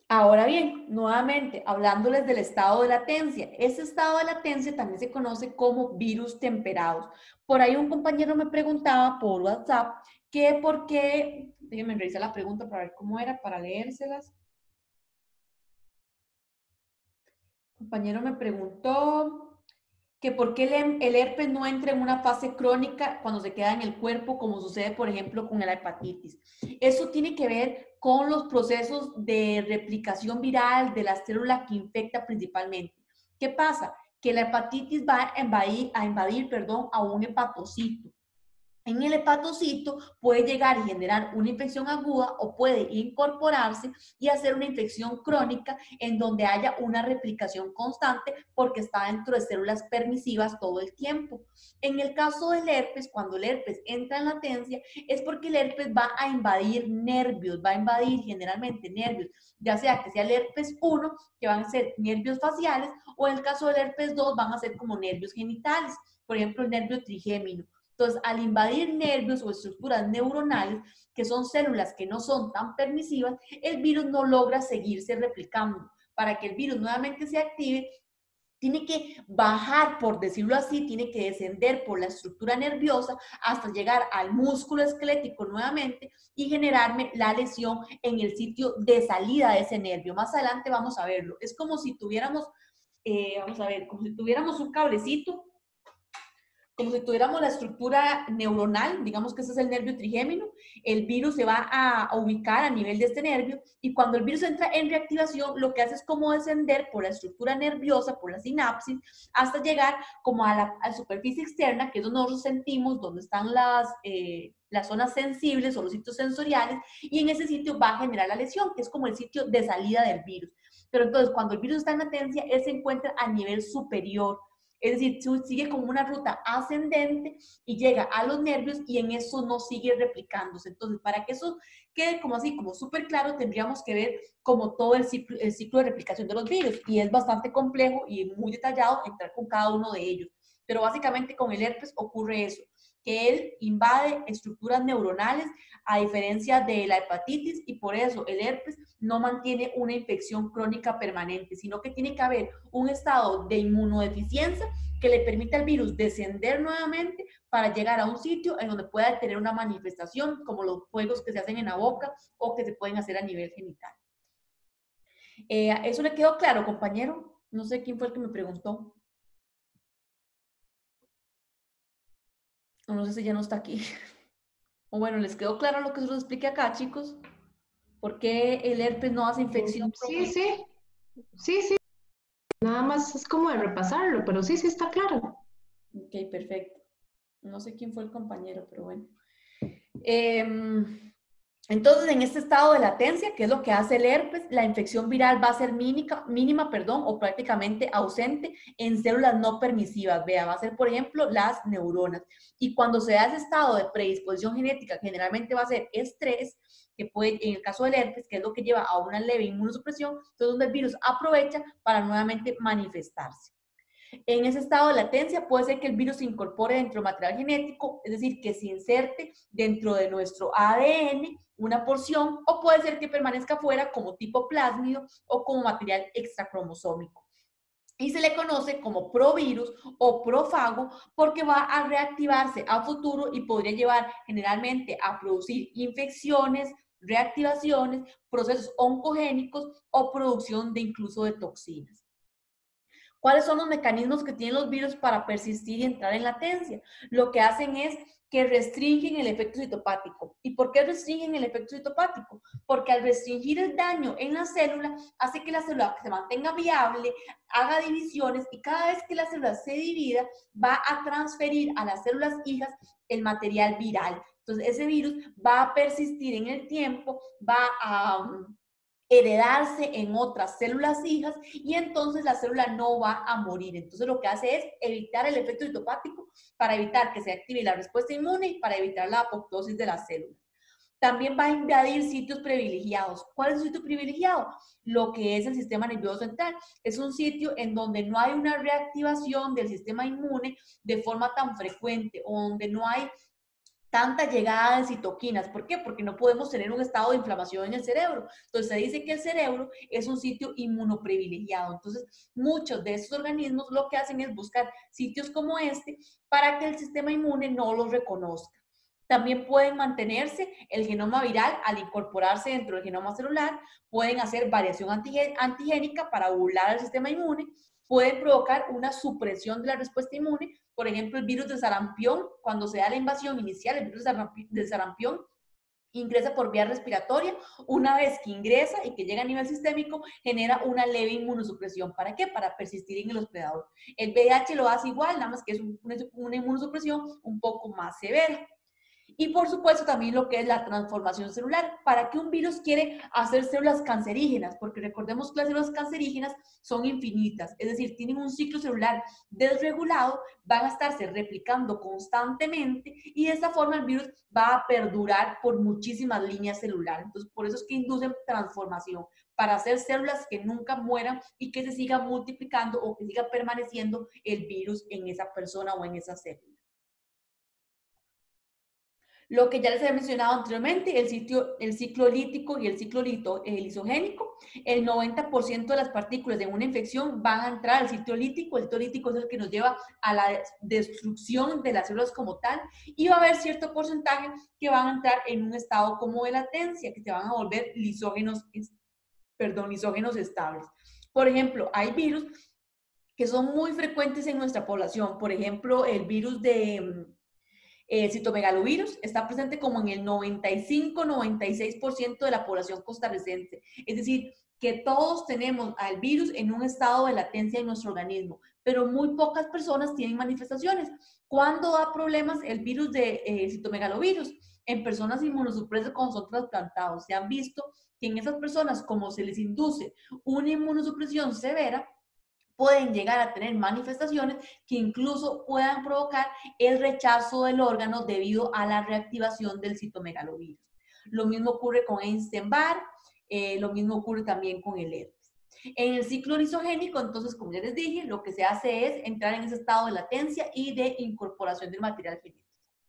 Ahora bien, nuevamente, hablándoles del estado de latencia. Ese estado de latencia también se conoce como virus temperados. Por ahí un compañero me preguntaba por WhatsApp que por qué, déjenme revisar la pregunta para ver cómo era, para leérselas. Un compañero me preguntó que por qué el, el herpes no entra en una fase crónica cuando se queda en el cuerpo, como sucede, por ejemplo, con la hepatitis. Eso tiene que ver con los procesos de replicación viral de las células que infecta principalmente. ¿Qué pasa? Que la hepatitis va a invadir, a invadir perdón, a un hepatocito. En el hepatocito puede llegar y generar una infección aguda o puede incorporarse y hacer una infección crónica en donde haya una replicación constante porque está dentro de células permisivas todo el tiempo. En el caso del herpes, cuando el herpes entra en latencia, es porque el herpes va a invadir nervios, va a invadir generalmente nervios, ya sea que sea el herpes uno, que van a ser nervios faciales, o en el caso del herpes dos van a ser como nervios genitales, por ejemplo el nervio trigémino. Entonces, al invadir nervios o estructuras neuronales, que son células que no son tan permisivas, el virus no logra seguirse replicando. Para que el virus nuevamente se active, tiene que bajar, por decirlo así, tiene que descender por la estructura nerviosa hasta llegar al músculo esquelético nuevamente y generarme la lesión en el sitio de salida de ese nervio. Más adelante vamos a verlo. Es como si tuviéramos, eh, vamos a ver, como si tuviéramos un cablecito, como si tuviéramos la estructura neuronal, digamos que ese es el nervio trigémino, el virus se va a ubicar a nivel de este nervio y cuando el virus entra en reactivación, lo que hace es como descender por la estructura nerviosa, por la sinapsis, hasta llegar como a la, a la superficie externa, que es donde nosotros sentimos, donde están las, eh, las zonas sensibles o los sitios sensoriales, y en ese sitio va a generar la lesión, que es como el sitio de salida del virus. Pero entonces, cuando el virus está en latencia, él se encuentra a nivel superior. Es decir, sigue como una ruta ascendente y llega a los nervios y en eso no sigue replicándose. Entonces, para que eso quede como así, como súper claro, tendríamos que ver como todo el ciclo, el ciclo de replicación de los virus. Y es bastante complejo y muy detallado entrar con cada uno de ellos. Pero básicamente con el herpes ocurre eso, que él invade estructuras neuronales a diferencia de la hepatitis y por eso el herpes no mantiene una infección crónica permanente, sino que tiene que haber un estado de inmunodeficiencia que le permita al virus descender nuevamente para llegar a un sitio en donde pueda tener una manifestación, como los juegos que se hacen en la boca o que se pueden hacer a nivel genital. Eh, ¿Eso le quedó claro, compañero? No sé quién fue el que me preguntó. O no sé si ya no está aquí. O bueno, ¿les quedó claro lo que se los expliqué acá, chicos? ¿Por qué el herpes no hace infección? Sí, sí, sí, sí. Nada más es como de repasarlo, pero sí, sí está claro. Ok, perfecto. No sé quién fue el compañero, pero bueno. Eh, entonces, en este estado de latencia, que es lo que hace el herpes, la infección viral va a ser mínima, mínima perdón, o prácticamente ausente en células no permisivas. Vea, va a ser, por ejemplo, las neuronas. Y cuando se da ese estado de predisposición genética, generalmente va a ser estrés, que puede, en el caso del herpes, que es lo que lleva a una leve inmunosupresión, entonces donde el virus aprovecha para nuevamente manifestarse. En ese estado de latencia puede ser que el virus se incorpore dentro del material genético, es decir, que se inserte dentro de nuestro A D N una porción, o puede ser que permanezca fuera como tipo plásmido o como material extracromosómico. Y se le conoce como provirus o profago porque va a reactivarse a futuro y podría llevar generalmente a producir infecciones, reactivaciones, procesos oncogénicos o producción de incluso de toxinas. ¿Cuáles son los mecanismos que tienen los virus para persistir y entrar en latencia? Lo que hacen es que restringen el efecto citopático. ¿Y por qué restringen el efecto citopático? Porque al restringir el daño en la célula, hace que la célula se mantenga viable, haga divisiones y cada vez que la célula se divida, va a transferir a las células hijas el material viral. Entonces, ese virus va a persistir en el tiempo, va a um, heredarse en otras células hijas y entonces la célula no va a morir. Entonces lo que hace es evitar el efecto citopático para evitar que se active la respuesta inmune y para evitar la apoptosis de las células. También va a invadir sitios privilegiados. ¿Cuál es el sitio privilegiado? Lo que es el sistema nervioso central. Es un sitio en donde no hay una reactivación del sistema inmune de forma tan frecuente o donde no hay tanta llegada de citoquinas. ¿Por qué? Porque no podemos tener un estado de inflamación en el cerebro. Entonces se dice que el cerebro es un sitio inmunoprivilegiado. Entonces muchos de estos organismos lo que hacen es buscar sitios como este para que el sistema inmune no los reconozca. También pueden mantenerse el genoma viral al incorporarse dentro del genoma celular, pueden hacer variación antigénica para burlar al sistema inmune, pueden provocar una supresión de la respuesta inmune. Por ejemplo, el virus de sarampión, cuando se da la invasión inicial, el virus de sarampión ingresa por vía respiratoria. Una vez que ingresa y que llega a nivel sistémico, genera una leve inmunosupresión. ¿Para qué? Para persistir en el hospedador. El V I H lo hace igual, nada más que es una inmunosupresión un poco más severa. Y por supuesto también lo que es la transformación celular. ¿Para qué un virus quiere hacer células cancerígenas? Porque recordemos que las células cancerígenas son infinitas, es decir, tienen un ciclo celular desregulado, van a estarse replicando constantemente y de esta forma el virus va a perdurar por muchísimas líneas celulares. Entonces, por eso es que inducen transformación, para hacer células que nunca mueran y que se siga multiplicando o que siga permaneciendo el virus en esa persona o en esa célula. Lo que ya les había mencionado anteriormente, el, sitio, el ciclo lítico y el ciclo lito, eh, lisogénico. El noventa por ciento de las partículas de una infección van a entrar al sitio lítico. El sitio lítico es el que nos lleva a la destrucción de las células como tal. Y va a haber cierto porcentaje que van a entrar en un estado como de latencia, que se van a volver lisógenos, perdón, lisógenos estables. Por ejemplo, hay virus que son muy frecuentes en nuestra población. Por ejemplo, el virus de... El eh, citomegalovirus está presente como en el noventa y cinco, noventa y seis por ciento de la población costarricense. Es decir, que todos tenemos al virus en un estado de latencia en nuestro organismo, pero muy pocas personas tienen manifestaciones. ¿Cuándo da problemas el virus de eh, citomegalovirus? En personas inmunosupresas cuando son trasplantados. Se han visto que en esas personas, como se les induce una inmunosupresión severa, pueden llegar a tener manifestaciones que incluso puedan provocar el rechazo del órgano debido a la reactivación del citomegalovirus. Lo mismo ocurre con Epstein-Barr, eh, lo mismo ocurre también con el herpes. En el ciclo lisogénico, entonces, como ya les dije, lo que se hace es entrar en ese estado de latencia y de incorporación del material genético.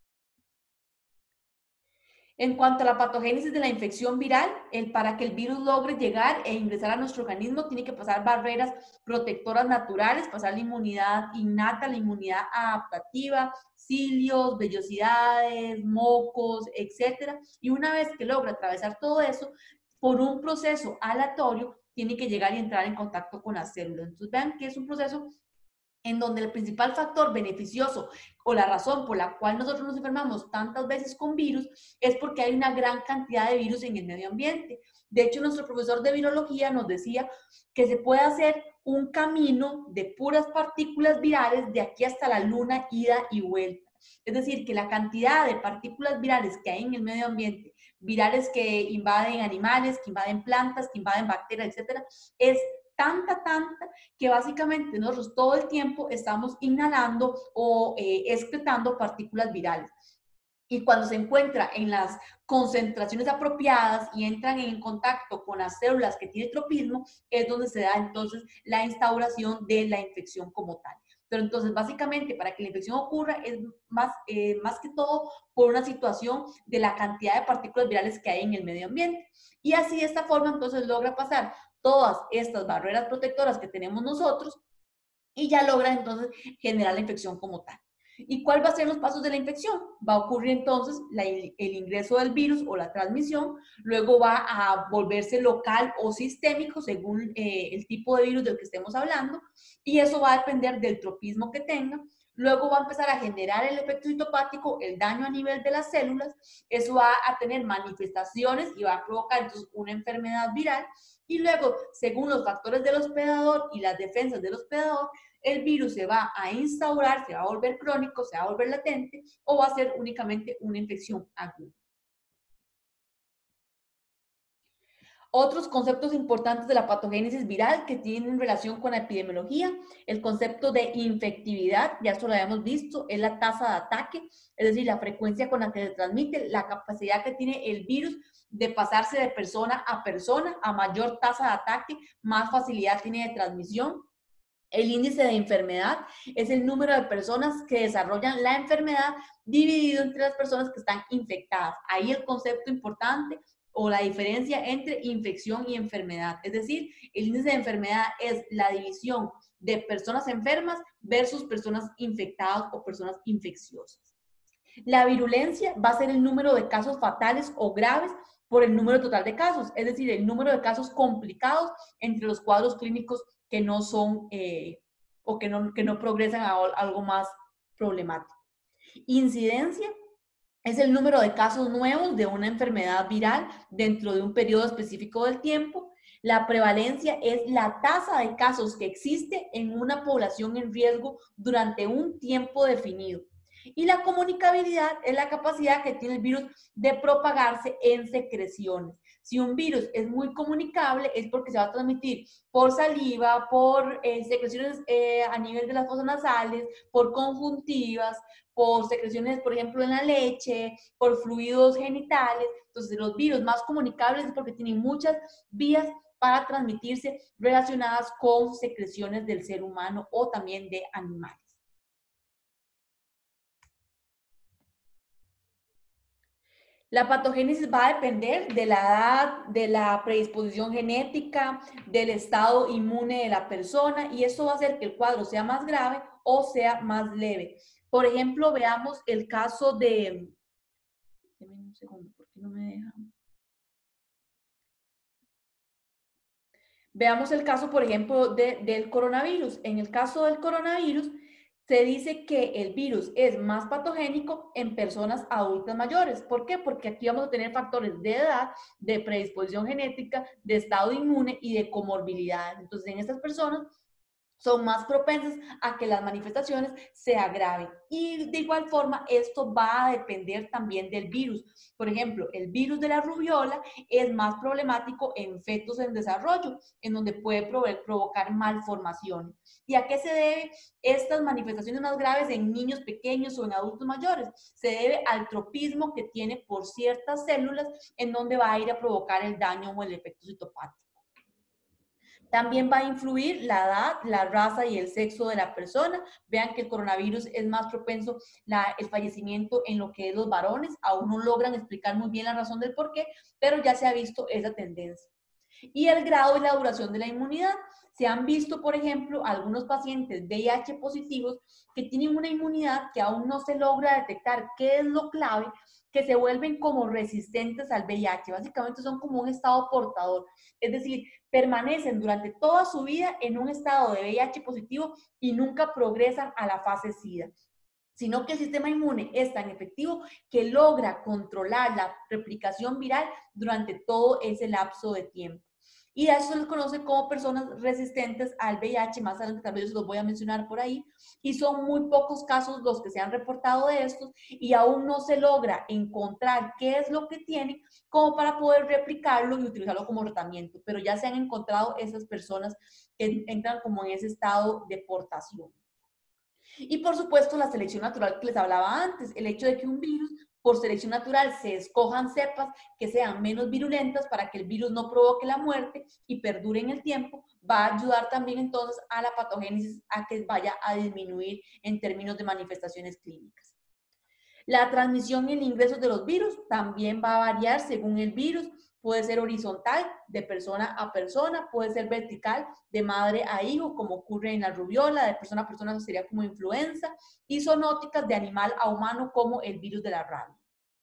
En cuanto a la patogénesis de la infección viral, el, para que el virus logre llegar e ingresar a nuestro organismo, tiene que pasar barreras protectoras naturales, pasar la inmunidad innata, la inmunidad adaptativa, cilios, vellosidades, mocos, etcétera. Y una vez que logra atravesar todo eso, por un proceso aleatorio, tiene que llegar y entrar en contacto con las células. Entonces, vean que es un proceso en donde el principal factor beneficioso o la razón por la cual nosotros nos enfermamos tantas veces con virus es porque hay una gran cantidad de virus en el medio ambiente. De hecho, nuestro profesor de virología nos decía que se puede hacer un camino de puras partículas virales de aquí hasta la luna, ida y vuelta. Es decir, que la cantidad de partículas virales que hay en el medio ambiente, virales que invaden animales, que invaden plantas, que invaden bacterias, etcétera, es tanta, tanta, que básicamente nosotros todo el tiempo estamos inhalando o eh, excretando partículas virales. Y cuando se encuentra en las concentraciones apropiadas y entran en contacto con las células que tienen tropismo, es donde se da entonces la instauración de la infección como tal. Pero entonces, básicamente, para que la infección ocurra, es más, eh, más que todo por una situación de la cantidad de partículas virales que hay en el medio ambiente. Y así, de esta forma, entonces logra pasar todas estas barreras protectoras que tenemos nosotros y ya logra entonces generar la infección como tal. ¿Y cuál va a ser los pasos de la infección? Va a ocurrir entonces la, el ingreso del virus o la transmisión, luego va a volverse local o sistémico según eh, el tipo de virus del que estemos hablando, y eso va a depender del tropismo que tenga. Luego va a empezar a generar el efecto citopático, el daño a nivel de las células, eso va a tener manifestaciones y va a provocar entonces una enfermedad viral, y luego, según los factores del hospedador y las defensas del hospedador, el virus se va a instaurar, se va a volver crónico, se va a volver latente o va a ser únicamente una infección aguda. Otros conceptos importantes de la patogénesis viral que tienen relación con la epidemiología, el concepto de infectividad, ya esto lo habíamos visto, es la tasa de ataque, es decir, la frecuencia con la que se transmite, la capacidad que tiene el virus de pasarse de persona a persona. A mayor tasa de ataque, más facilidad tiene de transmisión. El índice de enfermedad es el número de personas que desarrollan la enfermedad dividido entre las personas que están infectadas. Ahí el concepto importante o la diferencia entre infección y enfermedad. Es decir, el índice de enfermedad es la división de personas enfermas versus personas infectadas o personas infecciosas. La virulencia va a ser el número de casos fatales o graves por el número total de casos, es decir, el número de casos complicados entre los cuadros clínicos que no son eh, o que no, que no progresan a algo más problemático. Incidencia es el número de casos nuevos de una enfermedad viral dentro de un periodo específico del tiempo. La prevalencia es la tasa de casos que existe en una población en riesgo durante un tiempo definido. Y la comunicabilidad es la capacidad que tiene el virus de propagarse en secreciones. Si un virus es muy comunicable es porque se va a transmitir por saliva, por eh, secreciones eh, a nivel de las fosas nasales, por conjuntivas, por secreciones, por ejemplo, en la leche, por fluidos genitales. Entonces, los virus más comunicables es porque tienen muchas vías para transmitirse relacionadas con secreciones del ser humano o también de animales. La patogénesis va a depender de la edad, de la predisposición genética, del estado inmune de la persona, y eso va a hacer que el cuadro sea más grave o sea más leve. Por ejemplo, veamos el caso de... Deme un segundo, ¿por qué no me deja? Veamos el caso, por ejemplo, de, del coronavirus. En el caso del coronavirus, se dice que el virus es más patogénico en personas adultas mayores. ¿Por qué? Porque aquí vamos a tener factores de edad, de predisposición genética, de estado inmune y de comorbilidades. Entonces, en estas personas son más propensas a que las manifestaciones se agraven. Y de igual forma, esto va a depender también del virus. Por ejemplo, el virus de la rubiola es más problemático en fetos en desarrollo, en donde puede provocar malformaciones. ¿Y a qué se debe estas manifestaciones más graves en niños pequeños o en adultos mayores? Se debe al tropismo que tiene por ciertas células en donde va a ir a provocar el daño o el efecto citopático. También va a influir la edad, la raza y el sexo de la persona. Vean que el coronavirus es más propenso la, el fallecimiento en lo que es los varones. Aún no logran explicar muy bien la razón del por qué, pero ya se ha visto esa tendencia. Y el grado y la duración de la inmunidad. Se han visto, por ejemplo, algunos pacientes V I H positivos que tienen una inmunidad que aún no se logra detectar qué es lo clave, que se vuelven como resistentes al V I H. Básicamente son como un estado portador. Es decir, permanecen durante toda su vida en un estado de V I H positivo y nunca progresan a la fase SIDA, sino que el sistema inmune es tan efectivo que logra controlar la replicación viral durante todo ese lapso de tiempo. Y a eso se les conoce como personas resistentes al V I H, más adelante tal vez los voy a mencionar por ahí, y son muy pocos casos los que se han reportado de estos y aún no se logra encontrar qué es lo que tienen como para poder replicarlo y utilizarlo como tratamiento, pero ya se han encontrado esas personas que entran como en ese estado de portación. Y por supuesto la selección natural que les hablaba antes, el hecho de que un virus por selección natural se escojan cepas que sean menos virulentas para que el virus no provoque la muerte y perdure en el tiempo, va a ayudar también entonces a la patogénesis a que vaya a disminuir en términos de manifestaciones clínicas. La transmisión y el ingreso de los virus también va a variar según el virus. Puede ser horizontal, de persona a persona, puede ser vertical, de madre a hijo, como ocurre en la rubiola, de persona a persona sería como influenza, y zoonóticas de animal a humano, como el virus de la rabia.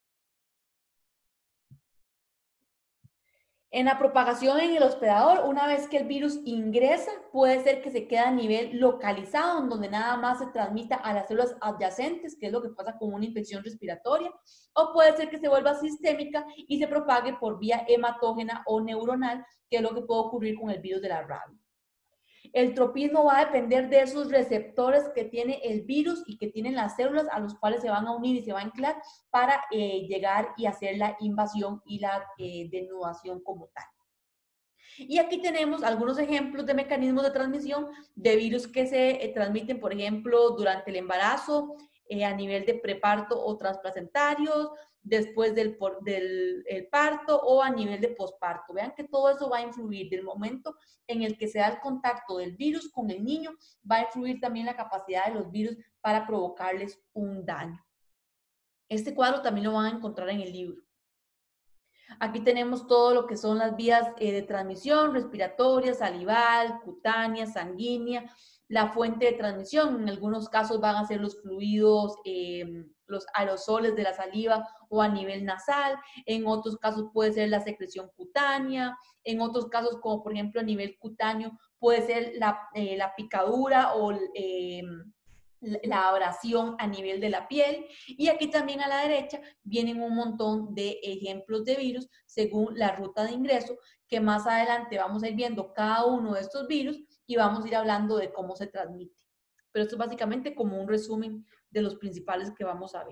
En la propagación en el hospedador, una vez que el virus ingresa, puede ser que se quede a nivel localizado, en donde nada más se transmita a las células adyacentes, que es lo que pasa con una infección respiratoria, o puede ser que se vuelva sistémica y se propague por vía hematógena o neuronal, que es lo que puede ocurrir con el virus de la rabia. El tropismo va a depender de esos receptores que tiene el virus y que tienen las células a los cuales se van a unir y se van a anclar para eh, llegar y hacer la invasión y la eh, denudación como tal. Y aquí tenemos algunos ejemplos de mecanismos de transmisión de virus que se eh, transmiten, por ejemplo, durante el embarazo, eh, a nivel de preparto o transplacentarios, después del, del el parto o a nivel de posparto. Vean que todo eso va a influir del momento en el que se da el contacto del virus con el niño, va a influir también la capacidad de los virus para provocarles un daño. Este cuadro también lo van a encontrar en el libro. Aquí tenemos todo lo que son las vías eh, de transmisión, respiratoria, salival, cutánea, sanguínea, la fuente de transmisión. En algunos casos van a ser los fluidos, eh, los aerosoles de la saliva o a nivel nasal. En otros casos puede ser la secreción cutánea. En otros casos, como por ejemplo a nivel cutáneo, puede ser la, eh, la picadura o eh, la abrasión a nivel de la piel. Y aquí también a la derecha vienen un montón de ejemplos de virus según la ruta de ingreso, que más adelante vamos a ir viendo cada uno de estos virus y vamos a ir hablando de cómo se transmite. Pero esto es básicamente como un resumen de los principales que vamos a ver.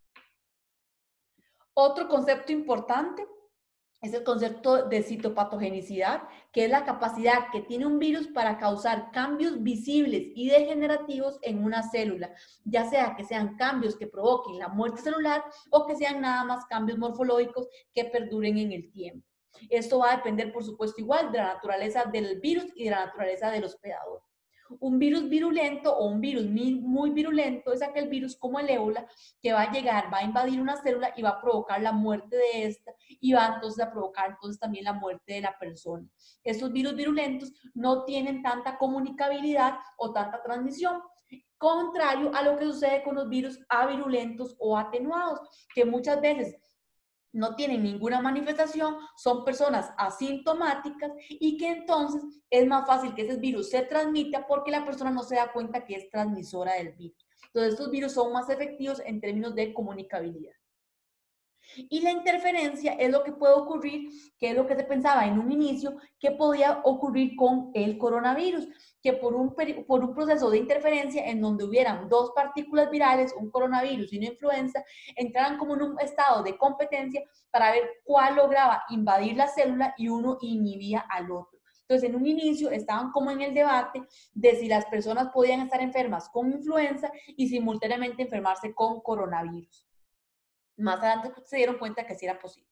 Otro concepto importante es el concepto de citopatogenicidad, que es la capacidad que tiene un virus para causar cambios visibles y degenerativos en una célula, ya sea que sean cambios que provoquen la muerte celular o que sean nada más cambios morfológicos que perduren en el tiempo. Esto va a depender, por supuesto, igual de la naturaleza del virus y de la naturaleza del hospedador. Un virus virulento o un virus muy virulento es aquel virus como el ébola que va a llegar, va a invadir una célula y va a provocar la muerte de esta y va entonces a provocar entonces también la muerte de la persona. Estos virus virulentos no tienen tanta comunicabilidad o tanta transmisión, contrario a lo que sucede con los virus avirulentos o atenuados, que muchas veces no tienen ninguna manifestación, son personas asintomáticas y que entonces es más fácil que ese virus se transmita porque la persona no se da cuenta que es transmisora del virus. Entonces estos virus son más efectivos en términos de comunicabilidad. Y la interferencia es lo que puede ocurrir, que es lo que se pensaba en un inicio, que podía ocurrir con el coronavirus, que por un, por un proceso de interferencia en donde hubieran dos partículas virales, un coronavirus y una influenza, entraran como en un estado de competencia para ver cuál lograba invadir la célula y uno inhibía al otro. Entonces, en un inicio estaban como en el debate de si las personas podían estar enfermas con influenza y simultáneamente enfermarse con coronavirus. Más adelante se dieron cuenta que sí era posible.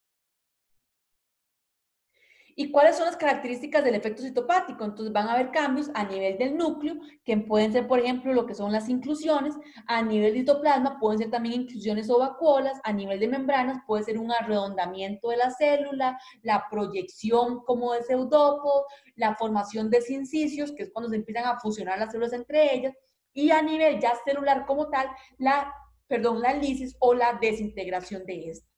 ¿Y cuáles son las características del efecto citopático? Entonces van a haber cambios a nivel del núcleo, que pueden ser, por ejemplo, lo que son las inclusiones. A nivel de citoplasma pueden ser también inclusiones o vacuolas. A nivel de membranas puede ser un arredondamiento de la célula, la proyección como de pseudópodos, la formación de sincicios, que es cuando se empiezan a fusionar las células entre ellas. Y a nivel ya celular como tal, la, perdón, la lisis o la desintegración de esta.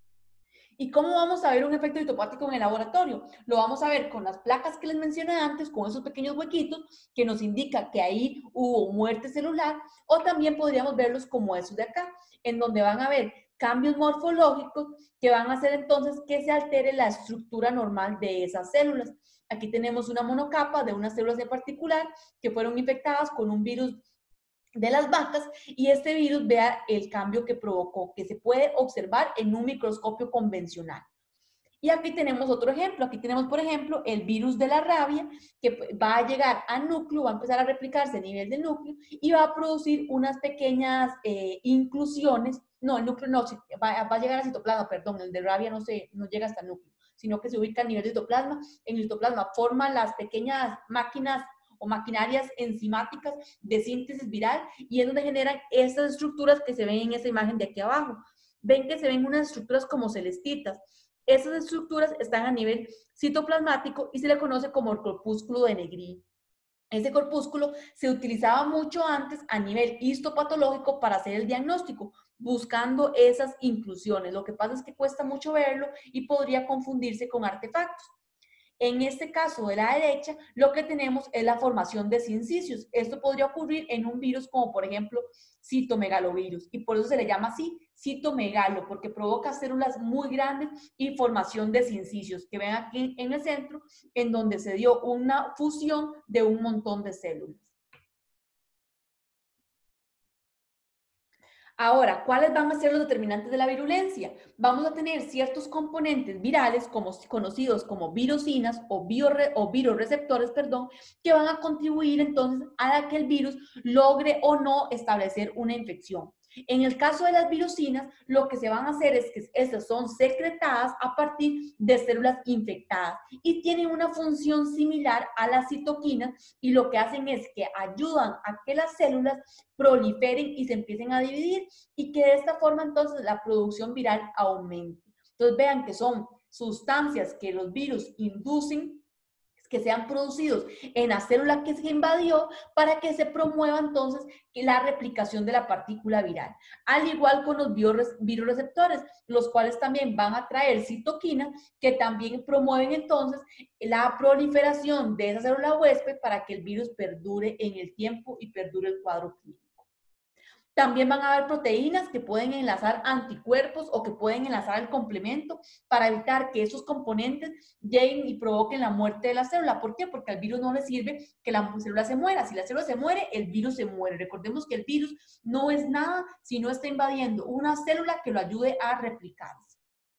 ¿Y cómo vamos a ver un efecto citopático en el laboratorio? Lo vamos a ver con las placas que les mencioné antes, con esos pequeños huequitos que nos indica que ahí hubo muerte celular, o también podríamos verlos como esos de acá, en donde van a ver cambios morfológicos que van a hacer entonces que se altere la estructura normal de esas células. Aquí tenemos una monocapa de unas células en particular que fueron infectadas con un virus de las vacas y este virus, vea el cambio que provocó, que se puede observar en un microscopio convencional. Y aquí tenemos otro ejemplo. Aquí tenemos, por ejemplo, el virus de la rabia que va a llegar al núcleo, va a empezar a replicarse a nivel del núcleo y va a producir unas pequeñas eh, inclusiones. No, el núcleo no, va, va a llegar al citoplasma, perdón, el de rabia no, se, no llega hasta el núcleo, sino que se ubica a nivel de citoplasma. En el citoplasma forma las pequeñas máquinas o maquinarias enzimáticas de síntesis viral y es donde generan estas estructuras que se ven en esa imagen de aquí abajo. Ven que se ven unas estructuras como celestitas. Esas estructuras están a nivel citoplasmático y se le conoce como el corpúsculo de Negri. Ese corpúsculo se utilizaba mucho antes a nivel histopatológico para hacer el diagnóstico, buscando esas inclusiones. Lo que pasa es que cuesta mucho verlo y podría confundirse con artefactos. En este caso de la derecha, lo que tenemos es la formación de sincicios. Esto podría ocurrir en un virus como, por ejemplo, citomegalovirus. Y por eso se le llama así citomegalo, porque provoca células muy grandes y formación de sincicios, que ven aquí en el centro, en donde se dio una fusión de un montón de células. Ahora, ¿cuáles van a ser los determinantes de la virulencia? Vamos a tener ciertos componentes virales como, conocidos como virocinas o, biore, o viroreceptores, perdón, que van a contribuir entonces a que el virus logre o no establecer una infección. En el caso de las virucinas, lo que se van a hacer es que estas son secretadas a partir de células infectadas y tienen una función similar a las citoquinas, y lo que hacen es que ayudan a que las células proliferen y se empiecen a dividir, y que de esta forma entonces la producción viral aumente. Entonces vean que son sustancias que los virus inducen que sean producidos en la célula que se invadió para que se promueva entonces la replicación de la partícula viral. Al igual con los virus-receptores, los cuales también van a traer citoquinas que también promueven entonces la proliferación de esa célula huésped para que el virus perdure en el tiempo y perdure el cuadro clínico. También van a haber proteínas que pueden enlazar anticuerpos o que pueden enlazar el complemento para evitar que esos componentes lleguen y provoquen la muerte de la célula. ¿Por qué? Porque al virus no le sirve que la célula se muera. Si la célula se muere, el virus se muere. Recordemos que el virus no es nada si no está invadiendo una célula que lo ayude a replicarse.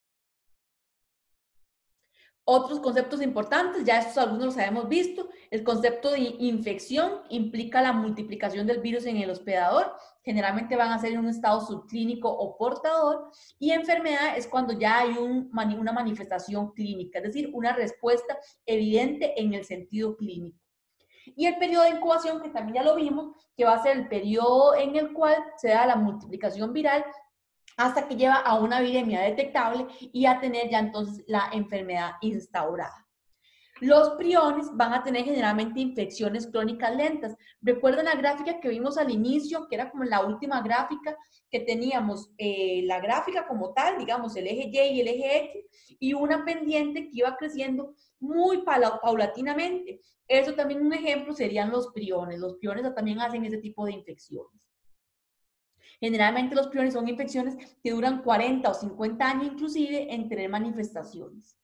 Otros conceptos importantes, ya estos algunos los habíamos visto. El concepto de infección implica la multiplicación del virus en el hospedador. Generalmente van a ser en un estado subclínico o portador. Y enfermedad es cuando ya hay un, una manifestación clínica, es decir, una respuesta evidente en el sentido clínico. Y el periodo de incubación, que también ya lo vimos, que va a ser el periodo en el cual se da la multiplicación viral hasta que lleva a una viremia detectable y a tener ya entonces la enfermedad instaurada. Los priones van a tener generalmente infecciones crónicas lentas. ¿Recuerdan la gráfica que vimos al inicio, que era como la última gráfica, que teníamos eh, la gráfica como tal, digamos el eje Y y el eje X, y una pendiente que iba creciendo muy paulatinamente? Eso también un ejemplo serían los priones. Los priones también hacen ese tipo de infecciones. Generalmente los priones son infecciones que duran cuarenta o cincuenta años inclusive en tener manifestaciones.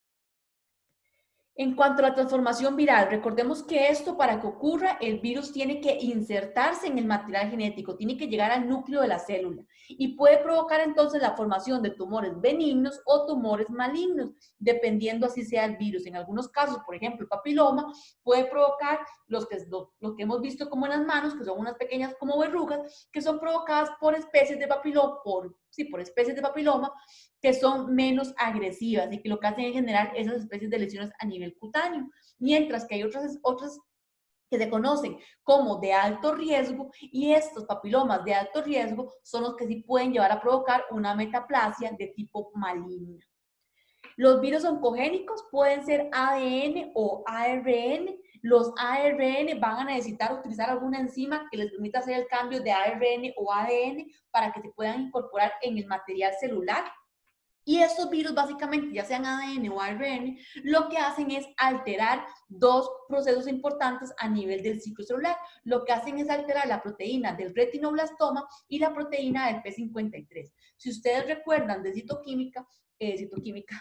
En cuanto a la transformación viral, recordemos que esto, para que ocurra, el virus tiene que insertarse en el material genético, tiene que llegar al núcleo de la célula y puede provocar entonces la formación de tumores benignos o tumores malignos, dependiendo así sea el virus. En algunos casos, por ejemplo, el papiloma puede provocar los que, lo, lo que hemos visto como en las manos, que son unas pequeñas como verrugas, que son provocadas por especies de papiloma, por, sí, por especies de papiloma, que son menos agresivas y que lo que hacen es generar esas especies de lesiones a nivel cutáneo, mientras que hay otras, otras que se conocen como de alto riesgo, y estos papilomas de alto riesgo son los que sí pueden llevar a provocar una metaplasia de tipo maligna. Los virus oncogénicos pueden ser A D N o A R N. Los A R N van a necesitar utilizar alguna enzima que les permita hacer el cambio de A R N o A D N para que se puedan incorporar en el material celular. Y estos virus, básicamente, ya sean A D N o A R N, lo que hacen es alterar dos procesos importantes a nivel del ciclo celular. Lo que hacen es alterar la proteína del retinoblastoma y la proteína del P cincuenta y tres. Si ustedes recuerdan de citoquímica, eh, citoquímica,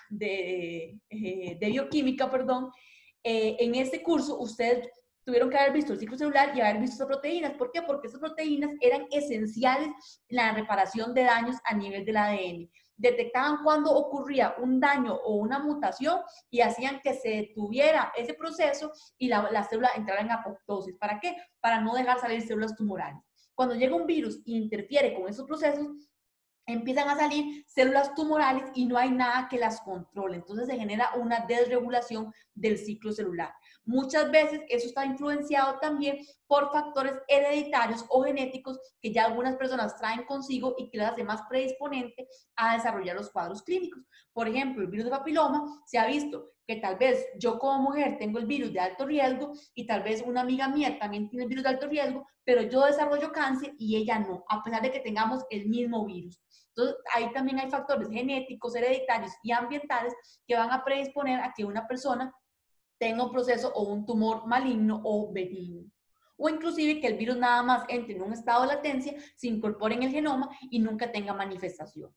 de, eh, de bioquímica, perdón, eh, en este curso ustedes tuvieron que haber visto el ciclo celular y haber visto esas proteínas. ¿Por qué? Porque esas proteínas eran esenciales en la reparación de daños a nivel del A D N. Detectaban cuando ocurría un daño o una mutación y hacían que se detuviera ese proceso y la, la célula entrara en apoptosis. ¿Para qué? Para no dejar salir células tumorales. Cuando llega un virus e interfiere con esos procesos, empiezan a salir células tumorales y no hay nada que las controle. Entonces se genera una desregulación del ciclo celular. Muchas veces eso está influenciado también por factores hereditarios o genéticos que ya algunas personas traen consigo y que las hace más predisponente a desarrollar los cuadros clínicos. Por ejemplo, el virus de papiloma, se ha visto que tal vez yo como mujer tengo el virus de alto riesgo y tal vez una amiga mía también tiene el virus de alto riesgo, pero yo desarrollo cáncer y ella no, a pesar de que tengamos el mismo virus. Entonces, ahí también hay factores genéticos, hereditarios y ambientales que van a predisponer a que una persona tenga un proceso o un tumor maligno o benigno. O inclusive que el virus nada más entre en un estado de latencia, se incorpore en el genoma y nunca tenga manifestaciones.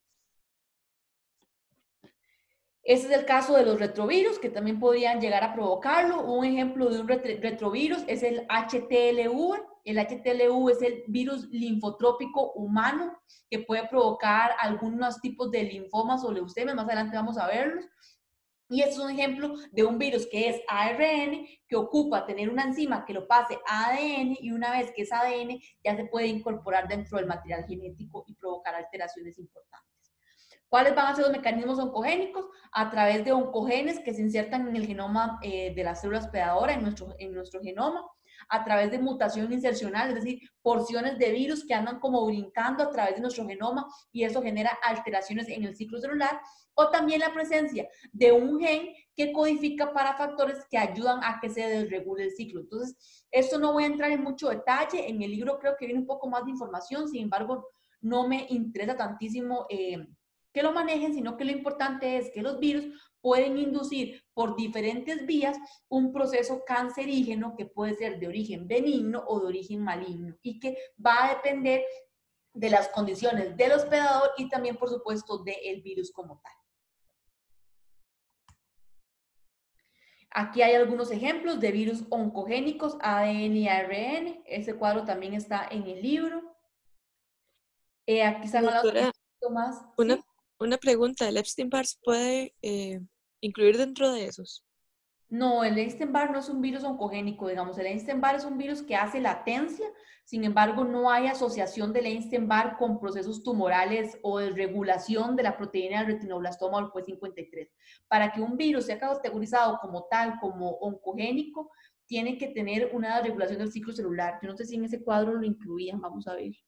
Ese es el caso de los retrovirus, que también podrían llegar a provocarlo. Un ejemplo de un retrovirus es el H T L V. El H T L V es el virus linfotrópico humano que puede provocar algunos tipos de linfomas o leucemias. Más adelante vamos a verlos. Y este es un ejemplo de un virus que es A R N, que ocupa tener una enzima que lo pase a A D N, y una vez que es A D N ya se puede incorporar dentro del material genético y provocar alteraciones importantes. ¿Cuáles van a ser los mecanismos oncogénicos? A través de oncogenes que se insertan en el genoma eh, de la célula hospedadora, en nuestro, en nuestro genoma, a través de mutación insercional, es decir, porciones de virus que andan como brincando a través de nuestro genoma y eso genera alteraciones en el ciclo celular, o también la presencia de un gen que codifica para factores que ayudan a que se desregule el ciclo. Entonces, esto no voy a entrar en mucho detalle, en el libro creo que viene un poco más de información, sin embargo, no me interesa tantísimo eh, que lo manejen, sino que lo importante es que los virus pueden inducir por diferentes vías un proceso cancerígeno que puede ser de origen benigno o de origen maligno y que va a depender de las condiciones del hospedador y también, por supuesto, del virus como tal. Aquí hay algunos ejemplos de virus oncogénicos, A D N y A R N. Ese cuadro también está en el libro. Eh, aquí están hablando un poquito más. Una, ¿Sí? una pregunta, ¿el Epstein-Barr se puede eh, incluir dentro de esos? No, el Epstein-Barr no es un virus oncogénico, digamos. El Epstein-Barr es un virus que hace latencia, sin embargo, no hay asociación del Epstein-Barr con procesos tumorales o de regulación de la proteína del retinoblastoma o el P E cincuenta y tres. Para que un virus sea categorizado como tal, como oncogénico, tiene que tener una regulación del ciclo celular. Yo no sé si en ese cuadro lo incluían, vamos a ver.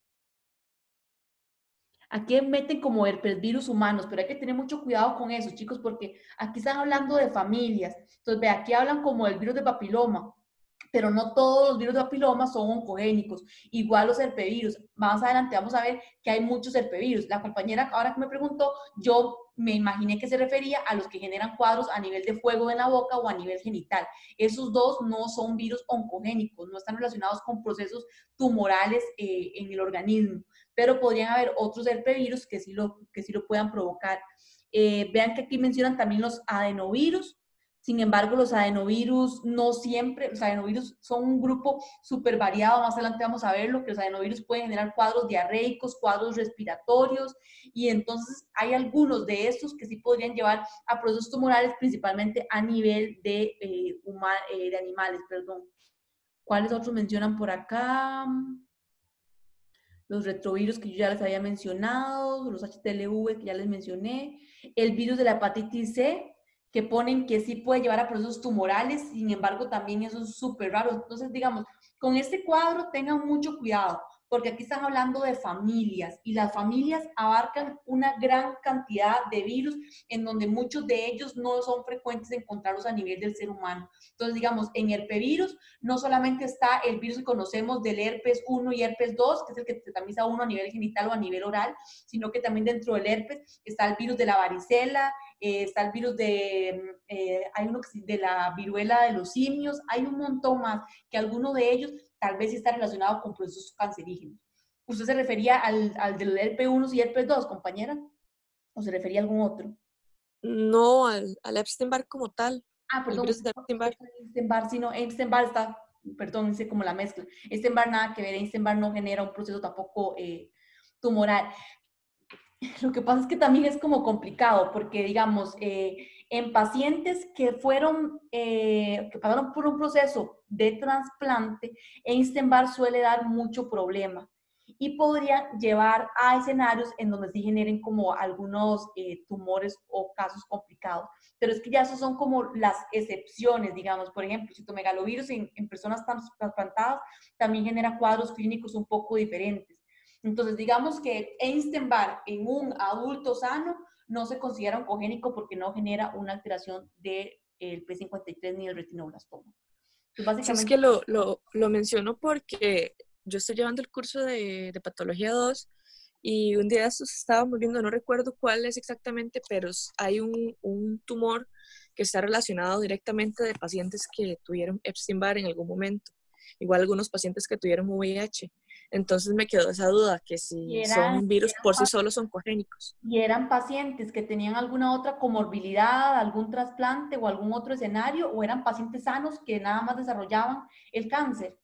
Aquí meten como herpesvirus humanos, pero hay que tener mucho cuidado con eso, chicos, porque aquí están hablando de familias. Entonces, ve, aquí hablan como del virus de papiloma, pero no todos los virus de papiloma son oncogénicos. Igual los herpevirus. Más adelante vamos a ver que hay muchos herpevirus. La compañera ahora que me preguntó, yo me imaginé que se refería a los que generan cuadros a nivel de fuego en la boca o a nivel genital. Esos dos no son virus oncogénicos, no están relacionados con procesos tumorales eh, en el organismo, pero podrían haber otros herpevirus que sí lo, que sí lo puedan provocar. Eh, vean que aquí mencionan también los adenovirus. Sin embargo, los adenovirus no siempre, los adenovirus son un grupo súper variado, más adelante vamos a verlo, que los adenovirus pueden generar cuadros diarreicos, cuadros respiratorios, y entonces hay algunos de estos que sí podrían llevar a procesos tumorales, principalmente a nivel de, eh, human, eh, de animales, perdón. ¿Cuáles otros mencionan por acá? Los retrovirus que yo ya les había mencionado, los H T L V que ya les mencioné, el virus de la hepatitis C, que ponen que sí puede llevar a procesos tumorales, sin embargo también eso es súper raro. Entonces, digamos, con este cuadro tengan mucho cuidado, porque aquí están hablando de familias, y las familias abarcan una gran cantidad de virus, en donde muchos de ellos no son frecuentes encontrarlos a nivel del ser humano. Entonces, digamos, en herpevirus no solamente está el virus que conocemos del herpes uno y herpes dos, que es el que tetaniza uno a nivel genital o a nivel oral, sino que también dentro del herpes está el virus de la varicela, eh, está el virus de, eh, hay uno que, de la viruela de los simios, hay un montón más, que alguno de ellos tal vez sí está relacionado con procesos cancerígenos. ¿Usted se refería al, al del herpes uno y herpes dos, compañera? ¿O se refería a algún otro? No, al, al Epstein-Barr como tal. Ah, El perdón, virus de Epstein-Barr. Epstein-Barr, sí, no, Epstein-Barr está, perdón, hice como la mezcla. Epstein-Barr nada que ver, Epstein-Barr no genera un proceso tampoco eh, tumoral. Lo que pasa es que también es como complicado, porque digamos, eh, en pacientes que fueron, eh, que pasaron por un proceso de trasplante, Epstein-Barr suele dar mucho problema y podría llevar a escenarios en donde sí generen como algunos eh, tumores o casos complicados. Pero es que ya esos son como las excepciones, digamos. Por ejemplo, citomegalovirus en, en personas trasplantadas también genera cuadros clínicos un poco diferentes. Entonces, digamos que Epstein-Barr en un adulto sano no se considera oncogénico porque no genera una alteración del P cincuenta y tres ni el retinoblastoma. Entonces, Sí, es básicamente, que lo, lo, lo menciono porque yo estoy llevando el curso de, de Patología dos y un día de estos estábamos viendo, no recuerdo cuál es exactamente, pero hay un, un tumor que está relacionado directamente de pacientes que tuvieron Epstein-Barr en algún momento. Igual algunos pacientes que tuvieron V I H. Entonces me quedó esa duda, que y si eran, son virus por sí solos oncogénicos. y eran pacientes que tenían alguna otra comorbilidad, algún trasplante o algún otro escenario, o eran pacientes sanos que nada más desarrollaban el cáncer.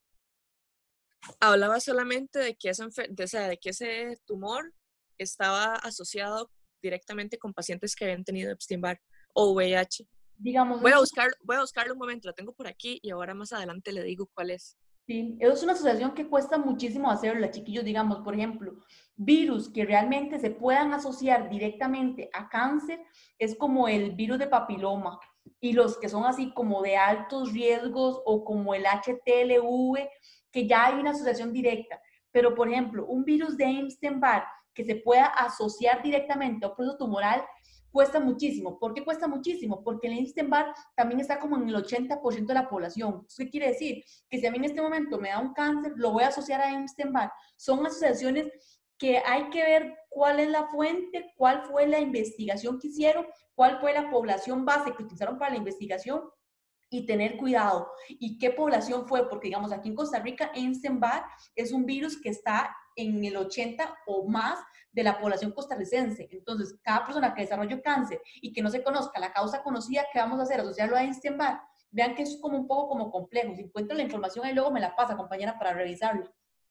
Hablaba solamente de que, esa, de, o sea, de que ese tumor estaba asociado directamente con pacientes que habían tenido Epstein-Barr o V I H. Digamos, Voy eso a es buscar, voy a buscarlo un momento, lo tengo por aquí y ahora más adelante le digo cuál es. Sí, eso es una asociación que cuesta muchísimo hacerla, chiquillos, digamos, por ejemplo, virus que realmente se puedan asociar directamente a cáncer, es como el virus de papiloma, y los que son así como de altos riesgos o como el H T L V, que ya hay una asociación directa, pero por ejemplo, un virus de Epstein-Barr que se pueda asociar directamente a un proceso tumoral, cuesta muchísimo. ¿Por qué cuesta muchísimo? Porque el Epstein-Barr también está como en el ochenta por ciento de la población. ¿Qué quiere decir? Que si a mí en este momento me da un cáncer, lo voy a asociar a Epstein-Barr. Son asociaciones que hay que ver cuál es la fuente, cuál fue la investigación que hicieron, cuál fue la población base que utilizaron para la investigación y tener cuidado. ¿Y qué población fue? Porque digamos aquí en Costa Rica, Epstein-Barr es un virus que está en el ochenta o más de la población costarricense. Entonces, cada persona que desarrolle cáncer y que no se conozca la causa conocida, ¿qué vamos a hacer? Asociarlo a Epstein-Barr. Vean que es como un poco como complejo. Si encuentro la información ahí luego me la pasa, compañera, para revisarla.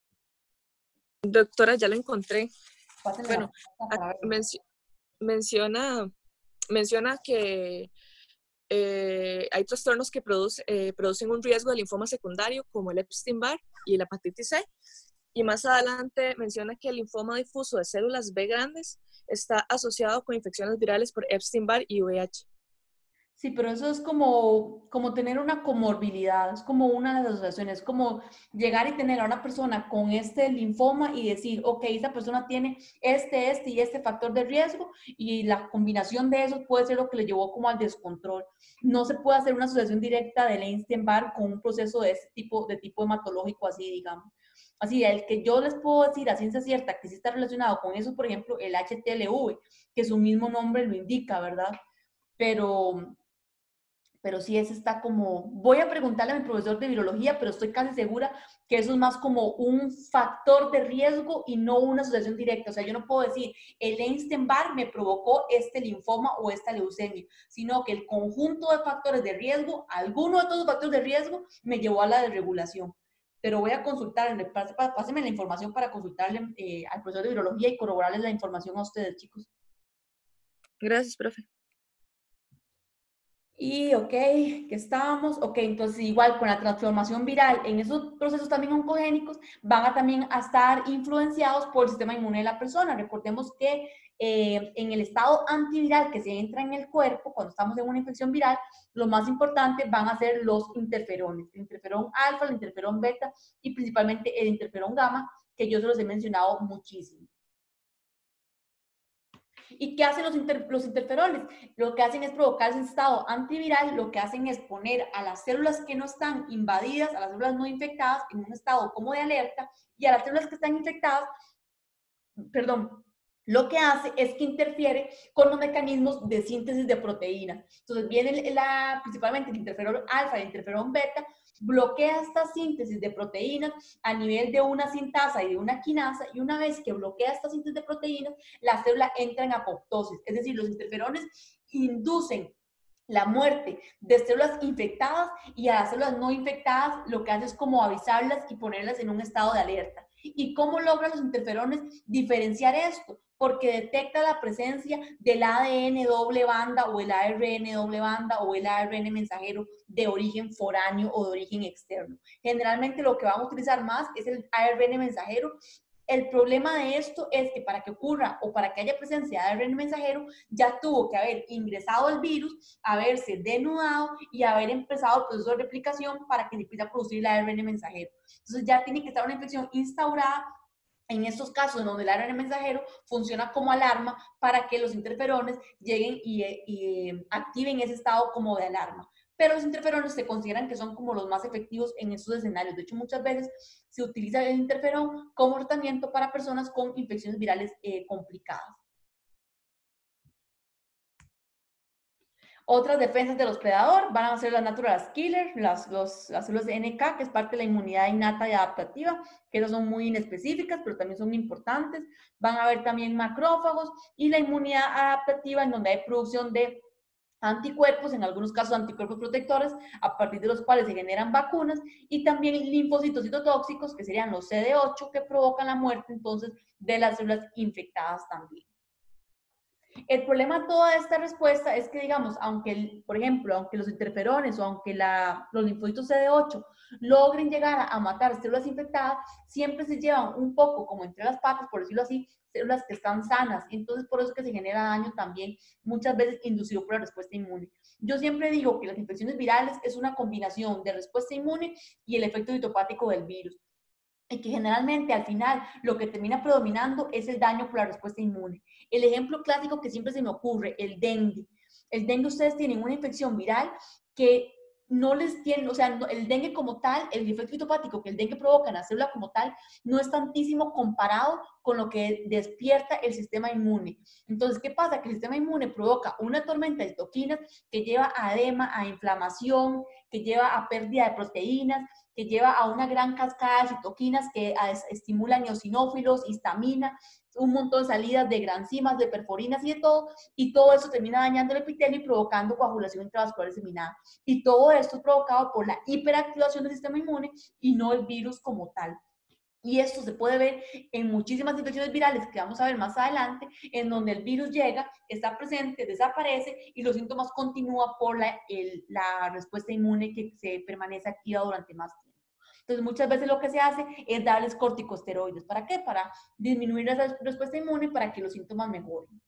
Doctora, ya lo encontré. Pásenme Bueno, la para verlo. menci menciona, menciona que eh, hay trastornos que produce, eh, producen un riesgo de linfoma secundario, como el Epstein-Barr y la hepatitis C. Y más adelante menciona que el linfoma difuso de células B grandes está asociado con infecciones virales por Epstein-Barr y V I H. Sí, pero eso es como, como tener una comorbilidad, es como una de las asociaciones, es como llegar y tener a una persona con este linfoma y decir, ok, esta persona tiene este, este y este factor de riesgo y la combinación de esos puede ser lo que le llevó como al descontrol. No se puede hacer una asociación directa del Epstein-Barr con un proceso de este tipo, de tipo hematológico así, digamos. Así, el que yo les puedo decir a ciencia cierta que sí está relacionado con eso, por ejemplo, el H T L V, que su mismo nombre lo indica, ¿verdad? Pero pero sí, ese está como, voy a preguntarle a mi profesor de virología, pero estoy casi segura que eso es más como un factor de riesgo y no una asociación directa. O sea, yo no puedo decir, el Epstein-Barr me provocó este linfoma o esta leucemia, sino que el conjunto de factores de riesgo, alguno de todos los factores de riesgo, me llevó a la desregulación. Pero voy a consultarle, pásenme la información para consultarle eh, al profesor de virología y corroborarles la información a ustedes, chicos. Gracias, profe. Y, ok, que estábamos, ok, entonces igual con la transformación viral, en esos procesos también oncogénicos van a también a estar influenciados por el sistema inmune de la persona. Recordemos que eh, en el estado antiviral que se entra en el cuerpo, cuando estamos en una infección viral, lo más importante van a ser los interferones, el interferón alfa, el interferón beta y principalmente el interferón gamma, que yo se los he mencionado muchísimo. ¿Y qué hacen los, inter, los interferones? Lo que hacen es provocar ese estado antiviral, lo que hacen es poner a las células que no están invadidas, a las células no infectadas, en un estado como de alerta, y a las células que están infectadas, perdón, lo que hace es que interfiere con los mecanismos de síntesis de proteínas. Entonces viene la, principalmente el interferón alfa y el interferón beta, bloquea esta síntesis de proteínas a nivel de una sintasa y de una quinasa, y una vez que bloquea esta síntesis de proteínas, la célula entra en apoptosis, es decir, los interferones inducen la muerte de células infectadas y a las células no infectadas lo que hace es como avisarlas y ponerlas en un estado de alerta. ¿Y cómo logran los interferones diferenciar esto? Porque detecta la presencia del A D N doble banda o el A R N doble banda o el A R N mensajero de origen foráneo o de origen externo. Generalmente lo que vamos a utilizar más es el A R N mensajero. El problema de esto es que para que ocurra o para que haya presencia de A R N mensajero, ya tuvo que haber ingresado el virus, haberse denudado y haber empezado el proceso de replicación para que se empiece a producir el A R N mensajero. Entonces ya tiene que estar una infección instaurada. En estos casos en donde el A R N mensajero funciona como alarma para que los interferones lleguen y, y activen ese estado como de alarma. Pero los interferones se consideran que son como los más efectivos en estos escenarios. De hecho, muchas veces se utiliza el interferón como tratamiento para personas con infecciones virales eh, complicadas. Otras defensas del hospedador van a ser las natural killer, las, los, las células de N K, que es parte de la inmunidad innata y adaptativa, que esas son muy inespecíficas, pero también son importantes. Van a haber también macrófagos y la inmunidad adaptativa, en donde hay producción de anticuerpos, en algunos casos anticuerpos protectores, a partir de los cuales se generan vacunas, y también linfocitos citotóxicos, que serían los C D ocho, que provocan la muerte entonces de las células infectadas también. El problema de toda esta respuesta es que, digamos, aunque, el, por ejemplo, aunque los interferones o aunque la, los linfocitos C D ocho logren llegar a, a matar células infectadas, siempre se llevan un poco como entre las patas, por decirlo así, células que están sanas. Entonces, por eso que se genera daño también, muchas veces inducido por la respuesta inmune. Yo siempre digo que las infecciones virales es una combinación de respuesta inmune y el efecto citopático del virus. Y que generalmente al final lo que termina predominando es el daño por la respuesta inmune. El ejemplo clásico que siempre se me ocurre, el dengue. El dengue, ustedes tienen una infección viral que no les tiene, o sea, el dengue como tal, el efecto fitopático que el dengue provoca en la célula como tal, no es tantísimo comparado con lo que despierta el sistema inmune. Entonces, ¿qué pasa? Que el sistema inmune provoca una tormenta de toxinas que lleva a edema, a inflamación, que lleva a pérdida de proteínas, que lleva a una gran cascada de citoquinas que estimulan eosinófilos, histamina, un montón de salidas de granzimas, de perforinas y de todo, y todo eso termina dañando el epitelio y provocando coagulación intravascular diseminada. Y todo esto es provocado por la hiperactivación del sistema inmune y no el virus como tal. Y esto se puede ver en muchísimas infecciones virales que vamos a ver más adelante, en donde el virus llega, está presente, desaparece y los síntomas continúan por la, el, la respuesta inmune que se permanece activa durante más tiempo. Entonces, muchas veces lo que se hace es darles corticosteroides. ¿Para qué? Para disminuir esa respuesta inmune para que los síntomas mejoren.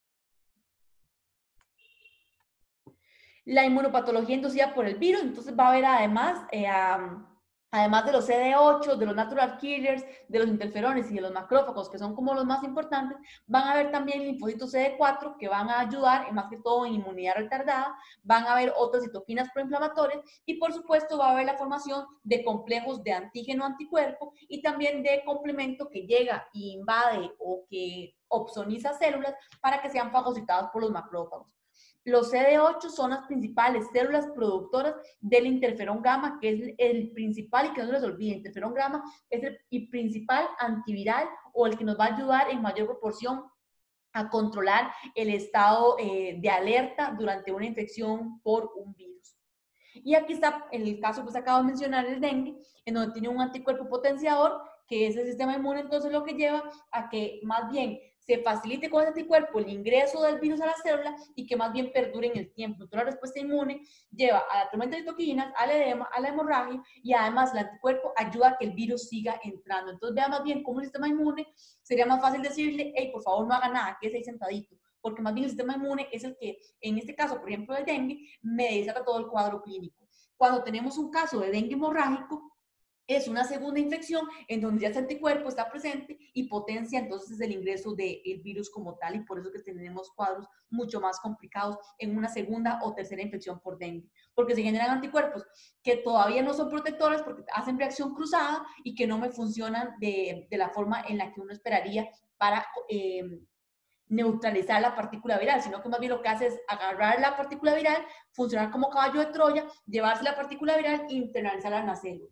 La inmunopatología inducida por el virus, entonces va a haber además... Eh, um, además de los C D ocho, de los natural killers, de los interferones y de los macrófagos, que son como los más importantes, van a haber también linfocitos C D cuatro que van a ayudar, más que todo en inmunidad retardada, van a haber otras citoquinas proinflamatorias y por supuesto va a haber la formación de complejos de antígeno-anticuerpo y también de complemento que llega e invade o que opsoniza células para que sean fagocitadas por los macrófagos. Los C D ocho son las principales células productoras del interferón gamma, que es el principal, y que no se les olvide, el interferón gamma es el principal antiviral o el que nos va a ayudar en mayor proporción a controlar el estado eh, de alerta durante una infección por un virus. Y aquí está, en el caso que se acabo de mencionar, el dengue, en donde tiene un anticuerpo potenciador, que es el sistema inmune, entonces lo que lleva a que más bien se facilite con ese anticuerpo el ingreso del virus a la célula y que más bien perdure en el tiempo. Entonces la respuesta inmune lleva a la tormenta de citoquinas, al edema, a la hemorragia y además el anticuerpo ayuda a que el virus siga entrando. Entonces vea más bien cómo el sistema inmune sería más fácil decirle, hey, por favor no haga nada, quédese ahí sentadito, porque más bien el sistema inmune es el que, en este caso, por ejemplo, el dengue, me desata todo el cuadro clínico. Cuando tenemos un caso de dengue hemorrágico, es una segunda infección en donde ya ese anticuerpo está presente y potencia entonces el ingreso del virus como tal, y por eso que tenemos cuadros mucho más complicados en una segunda o tercera infección por dengue, porque se generan anticuerpos que todavía no son protectores porque hacen reacción cruzada y que no me funcionan de, de la forma en la que uno esperaría para eh, neutralizar la partícula viral, sino que más bien lo que hace es agarrar la partícula viral, funcionar como caballo de Troya, llevarse la partícula viral e internalizarla en la célula.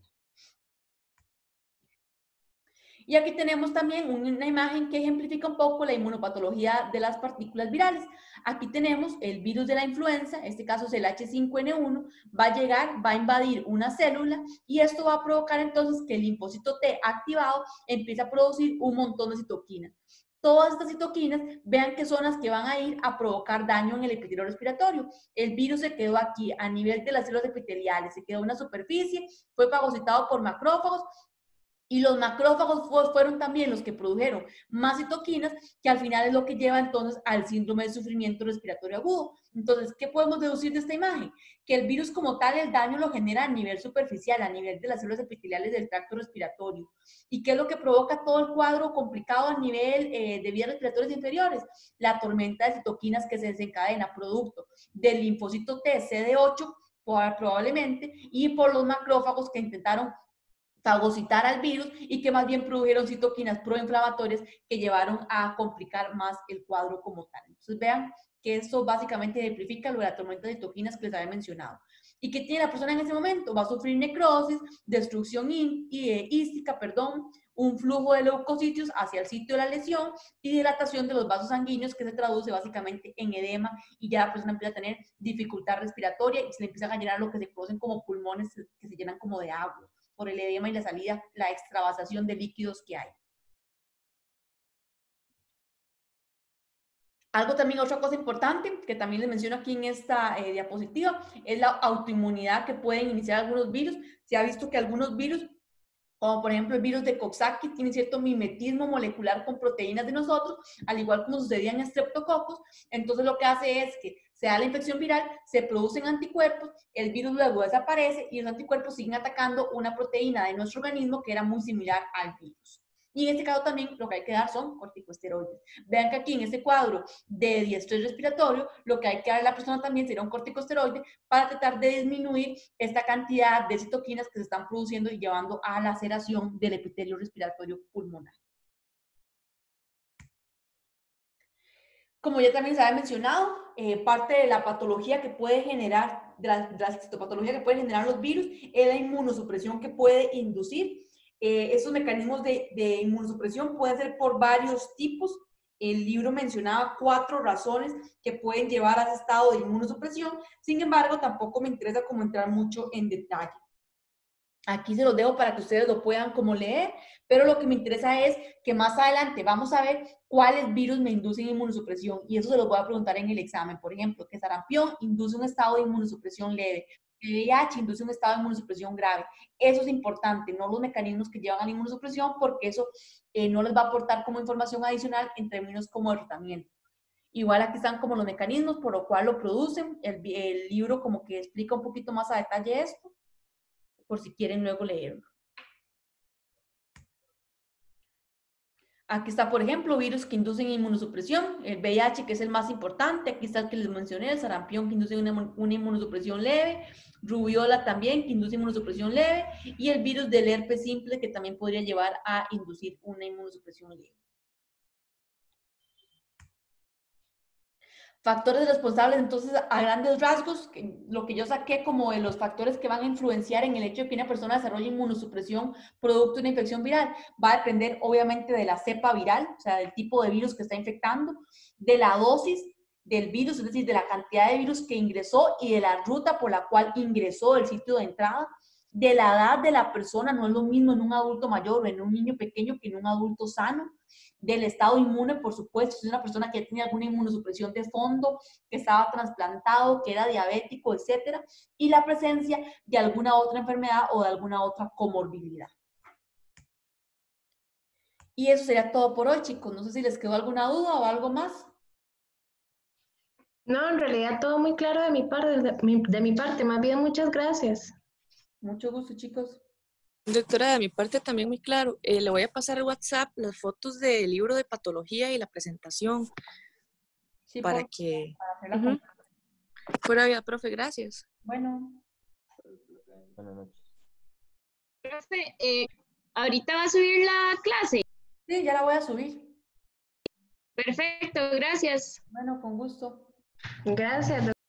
Y aquí tenemos también una imagen que ejemplifica un poco la inmunopatología de las partículas virales. Aquí tenemos el virus de la influenza, en este caso es el H cinco N uno, va a llegar, va a invadir una célula y esto va a provocar entonces que el linfocito T activado empiece a producir un montón de citoquinas. Todas estas citoquinas, vean que son las que van a ir a provocar daño en el epitelio respiratorio. El virus se quedó aquí a nivel de las células epiteliales, se quedó en una superficie, fue fagocitado por macrófagos, y los macrófagos fueron también los que produjeron más citoquinas, que al final es lo que lleva entonces al síndrome de sufrimiento respiratorio agudo. Entonces, ¿qué podemos deducir de esta imagen? Que el virus como tal, el daño lo genera a nivel superficial, a nivel de las células epiteliales del tracto respiratorio. ¿Y qué es lo que provoca todo el cuadro complicado a nivel eh, de vías respiratorias inferiores? La tormenta de citoquinas que se desencadena producto del linfocito T C D ocho, probablemente, y por los macrófagos que intentaron fagocitar al virus y que más bien produjeron citoquinas proinflamatorias que llevaron a complicar más el cuadro como tal. Entonces vean que esto básicamente ejemplifica lo de la tormenta de citoquinas que les había mencionado. ¿Y qué tiene la persona en ese momento? Va a sufrir necrosis, destrucción hística, perdón, un flujo de leucocitos hacia el sitio de la lesión y dilatación de los vasos sanguíneos que se traduce básicamente en edema y ya la persona empieza a tener dificultad respiratoria y se le empiezan a llenar lo que se conocen como pulmones que se llenan como de agua por el edema y la salida, la extravasación de líquidos que hay. Algo también, otra cosa importante que también les menciono aquí en esta eh, diapositiva, es la autoinmunidad que pueden iniciar algunos virus. Se ha visto que algunos virus, como por ejemplo el virus de Coxsackie, tiene cierto mimetismo molecular con proteínas de nosotros, al igual como sucedía en Streptococcus. Entonces lo que hace es que se da la infección viral, se producen anticuerpos, el virus luego desaparece y los anticuerpos siguen atacando una proteína de nuestro organismo que era muy similar al virus. Y en este caso también lo que hay que dar son corticosteroides. Vean que aquí en este cuadro de diestrés respiratorio, lo que hay que dar a la persona también será un corticosteroide para tratar de disminuir esta cantidad de citoquinas que se están produciendo y llevando a la laceración del epitelio respiratorio pulmonar. Como ya también se había mencionado, eh, parte de la patología que puede generar, de la, de la citopatología que pueden generar los virus, es la inmunosupresión que puede inducir. Eh, esos mecanismos de, de inmunosupresión pueden ser por varios tipos. El libro mencionaba cuatro razones que pueden llevar a ese estado de inmunosupresión. Sin embargo, tampoco me interesa como entrar mucho en detalle. Aquí se los dejo para que ustedes lo puedan como leer, pero lo que me interesa es que más adelante vamos a ver cuáles virus me inducen inmunosupresión y eso se los voy a preguntar en el examen. Por ejemplo, que sarampión induce un estado de inmunosupresión leve, que V I H induce un estado de inmunosupresión grave. Eso es importante, no los mecanismos que llevan a la inmunosupresión, porque eso eh, no les va a aportar como información adicional en términos como de tratamiento. Igual aquí están como los mecanismos por lo cual lo producen. El, el libro como que explica un poquito más a detalle esto, por si quieren luego leerlo. Aquí está, por ejemplo, virus que inducen inmunosupresión, el V I H, que es el más importante. Aquí está el que les mencioné, el sarampión, que induce una, una inmunosupresión leve, rubiola también, que induce inmunosupresión leve, y el virus del herpes simple, que también podría llevar a inducir una inmunosupresión leve. Factores responsables, entonces, a grandes rasgos, lo que yo saqué como de los factores que van a influenciar en el hecho de que una persona desarrolle inmunosupresión producto de una infección viral, va a depender obviamente de la cepa viral, o sea, del tipo de virus que está infectando, de la dosis del virus, es decir, de la cantidad de virus que ingresó y de la ruta por la cual ingresó el sitio de entrada, de la edad de la persona, no es lo mismo en un adulto mayor o en un niño pequeño que en un adulto sano, del estado inmune, por supuesto, si es una persona que tenía alguna inmunosupresión de fondo, que estaba trasplantado, que era diabético, etcétera, y la presencia de alguna otra enfermedad o de alguna otra comorbilidad. Y eso sería todo por hoy, chicos. No sé si les quedó alguna duda o algo más. No, en realidad todo muy claro de mi parte, de mi, de mi parte. Más bien, muchas gracias. Mucho gusto, chicos. Doctora, de mi parte también muy claro. Eh, le voy a pasar al WhatsApp las fotos del libro de patología y la presentación Sí, para por, que... para hacer la Uh-huh. Fuera vida, profe, gracias. Bueno. Buenas noches. Profe, eh, ahorita va a subir la clase. Sí, ya la voy a subir. Perfecto, gracias. Bueno, con gusto. Gracias.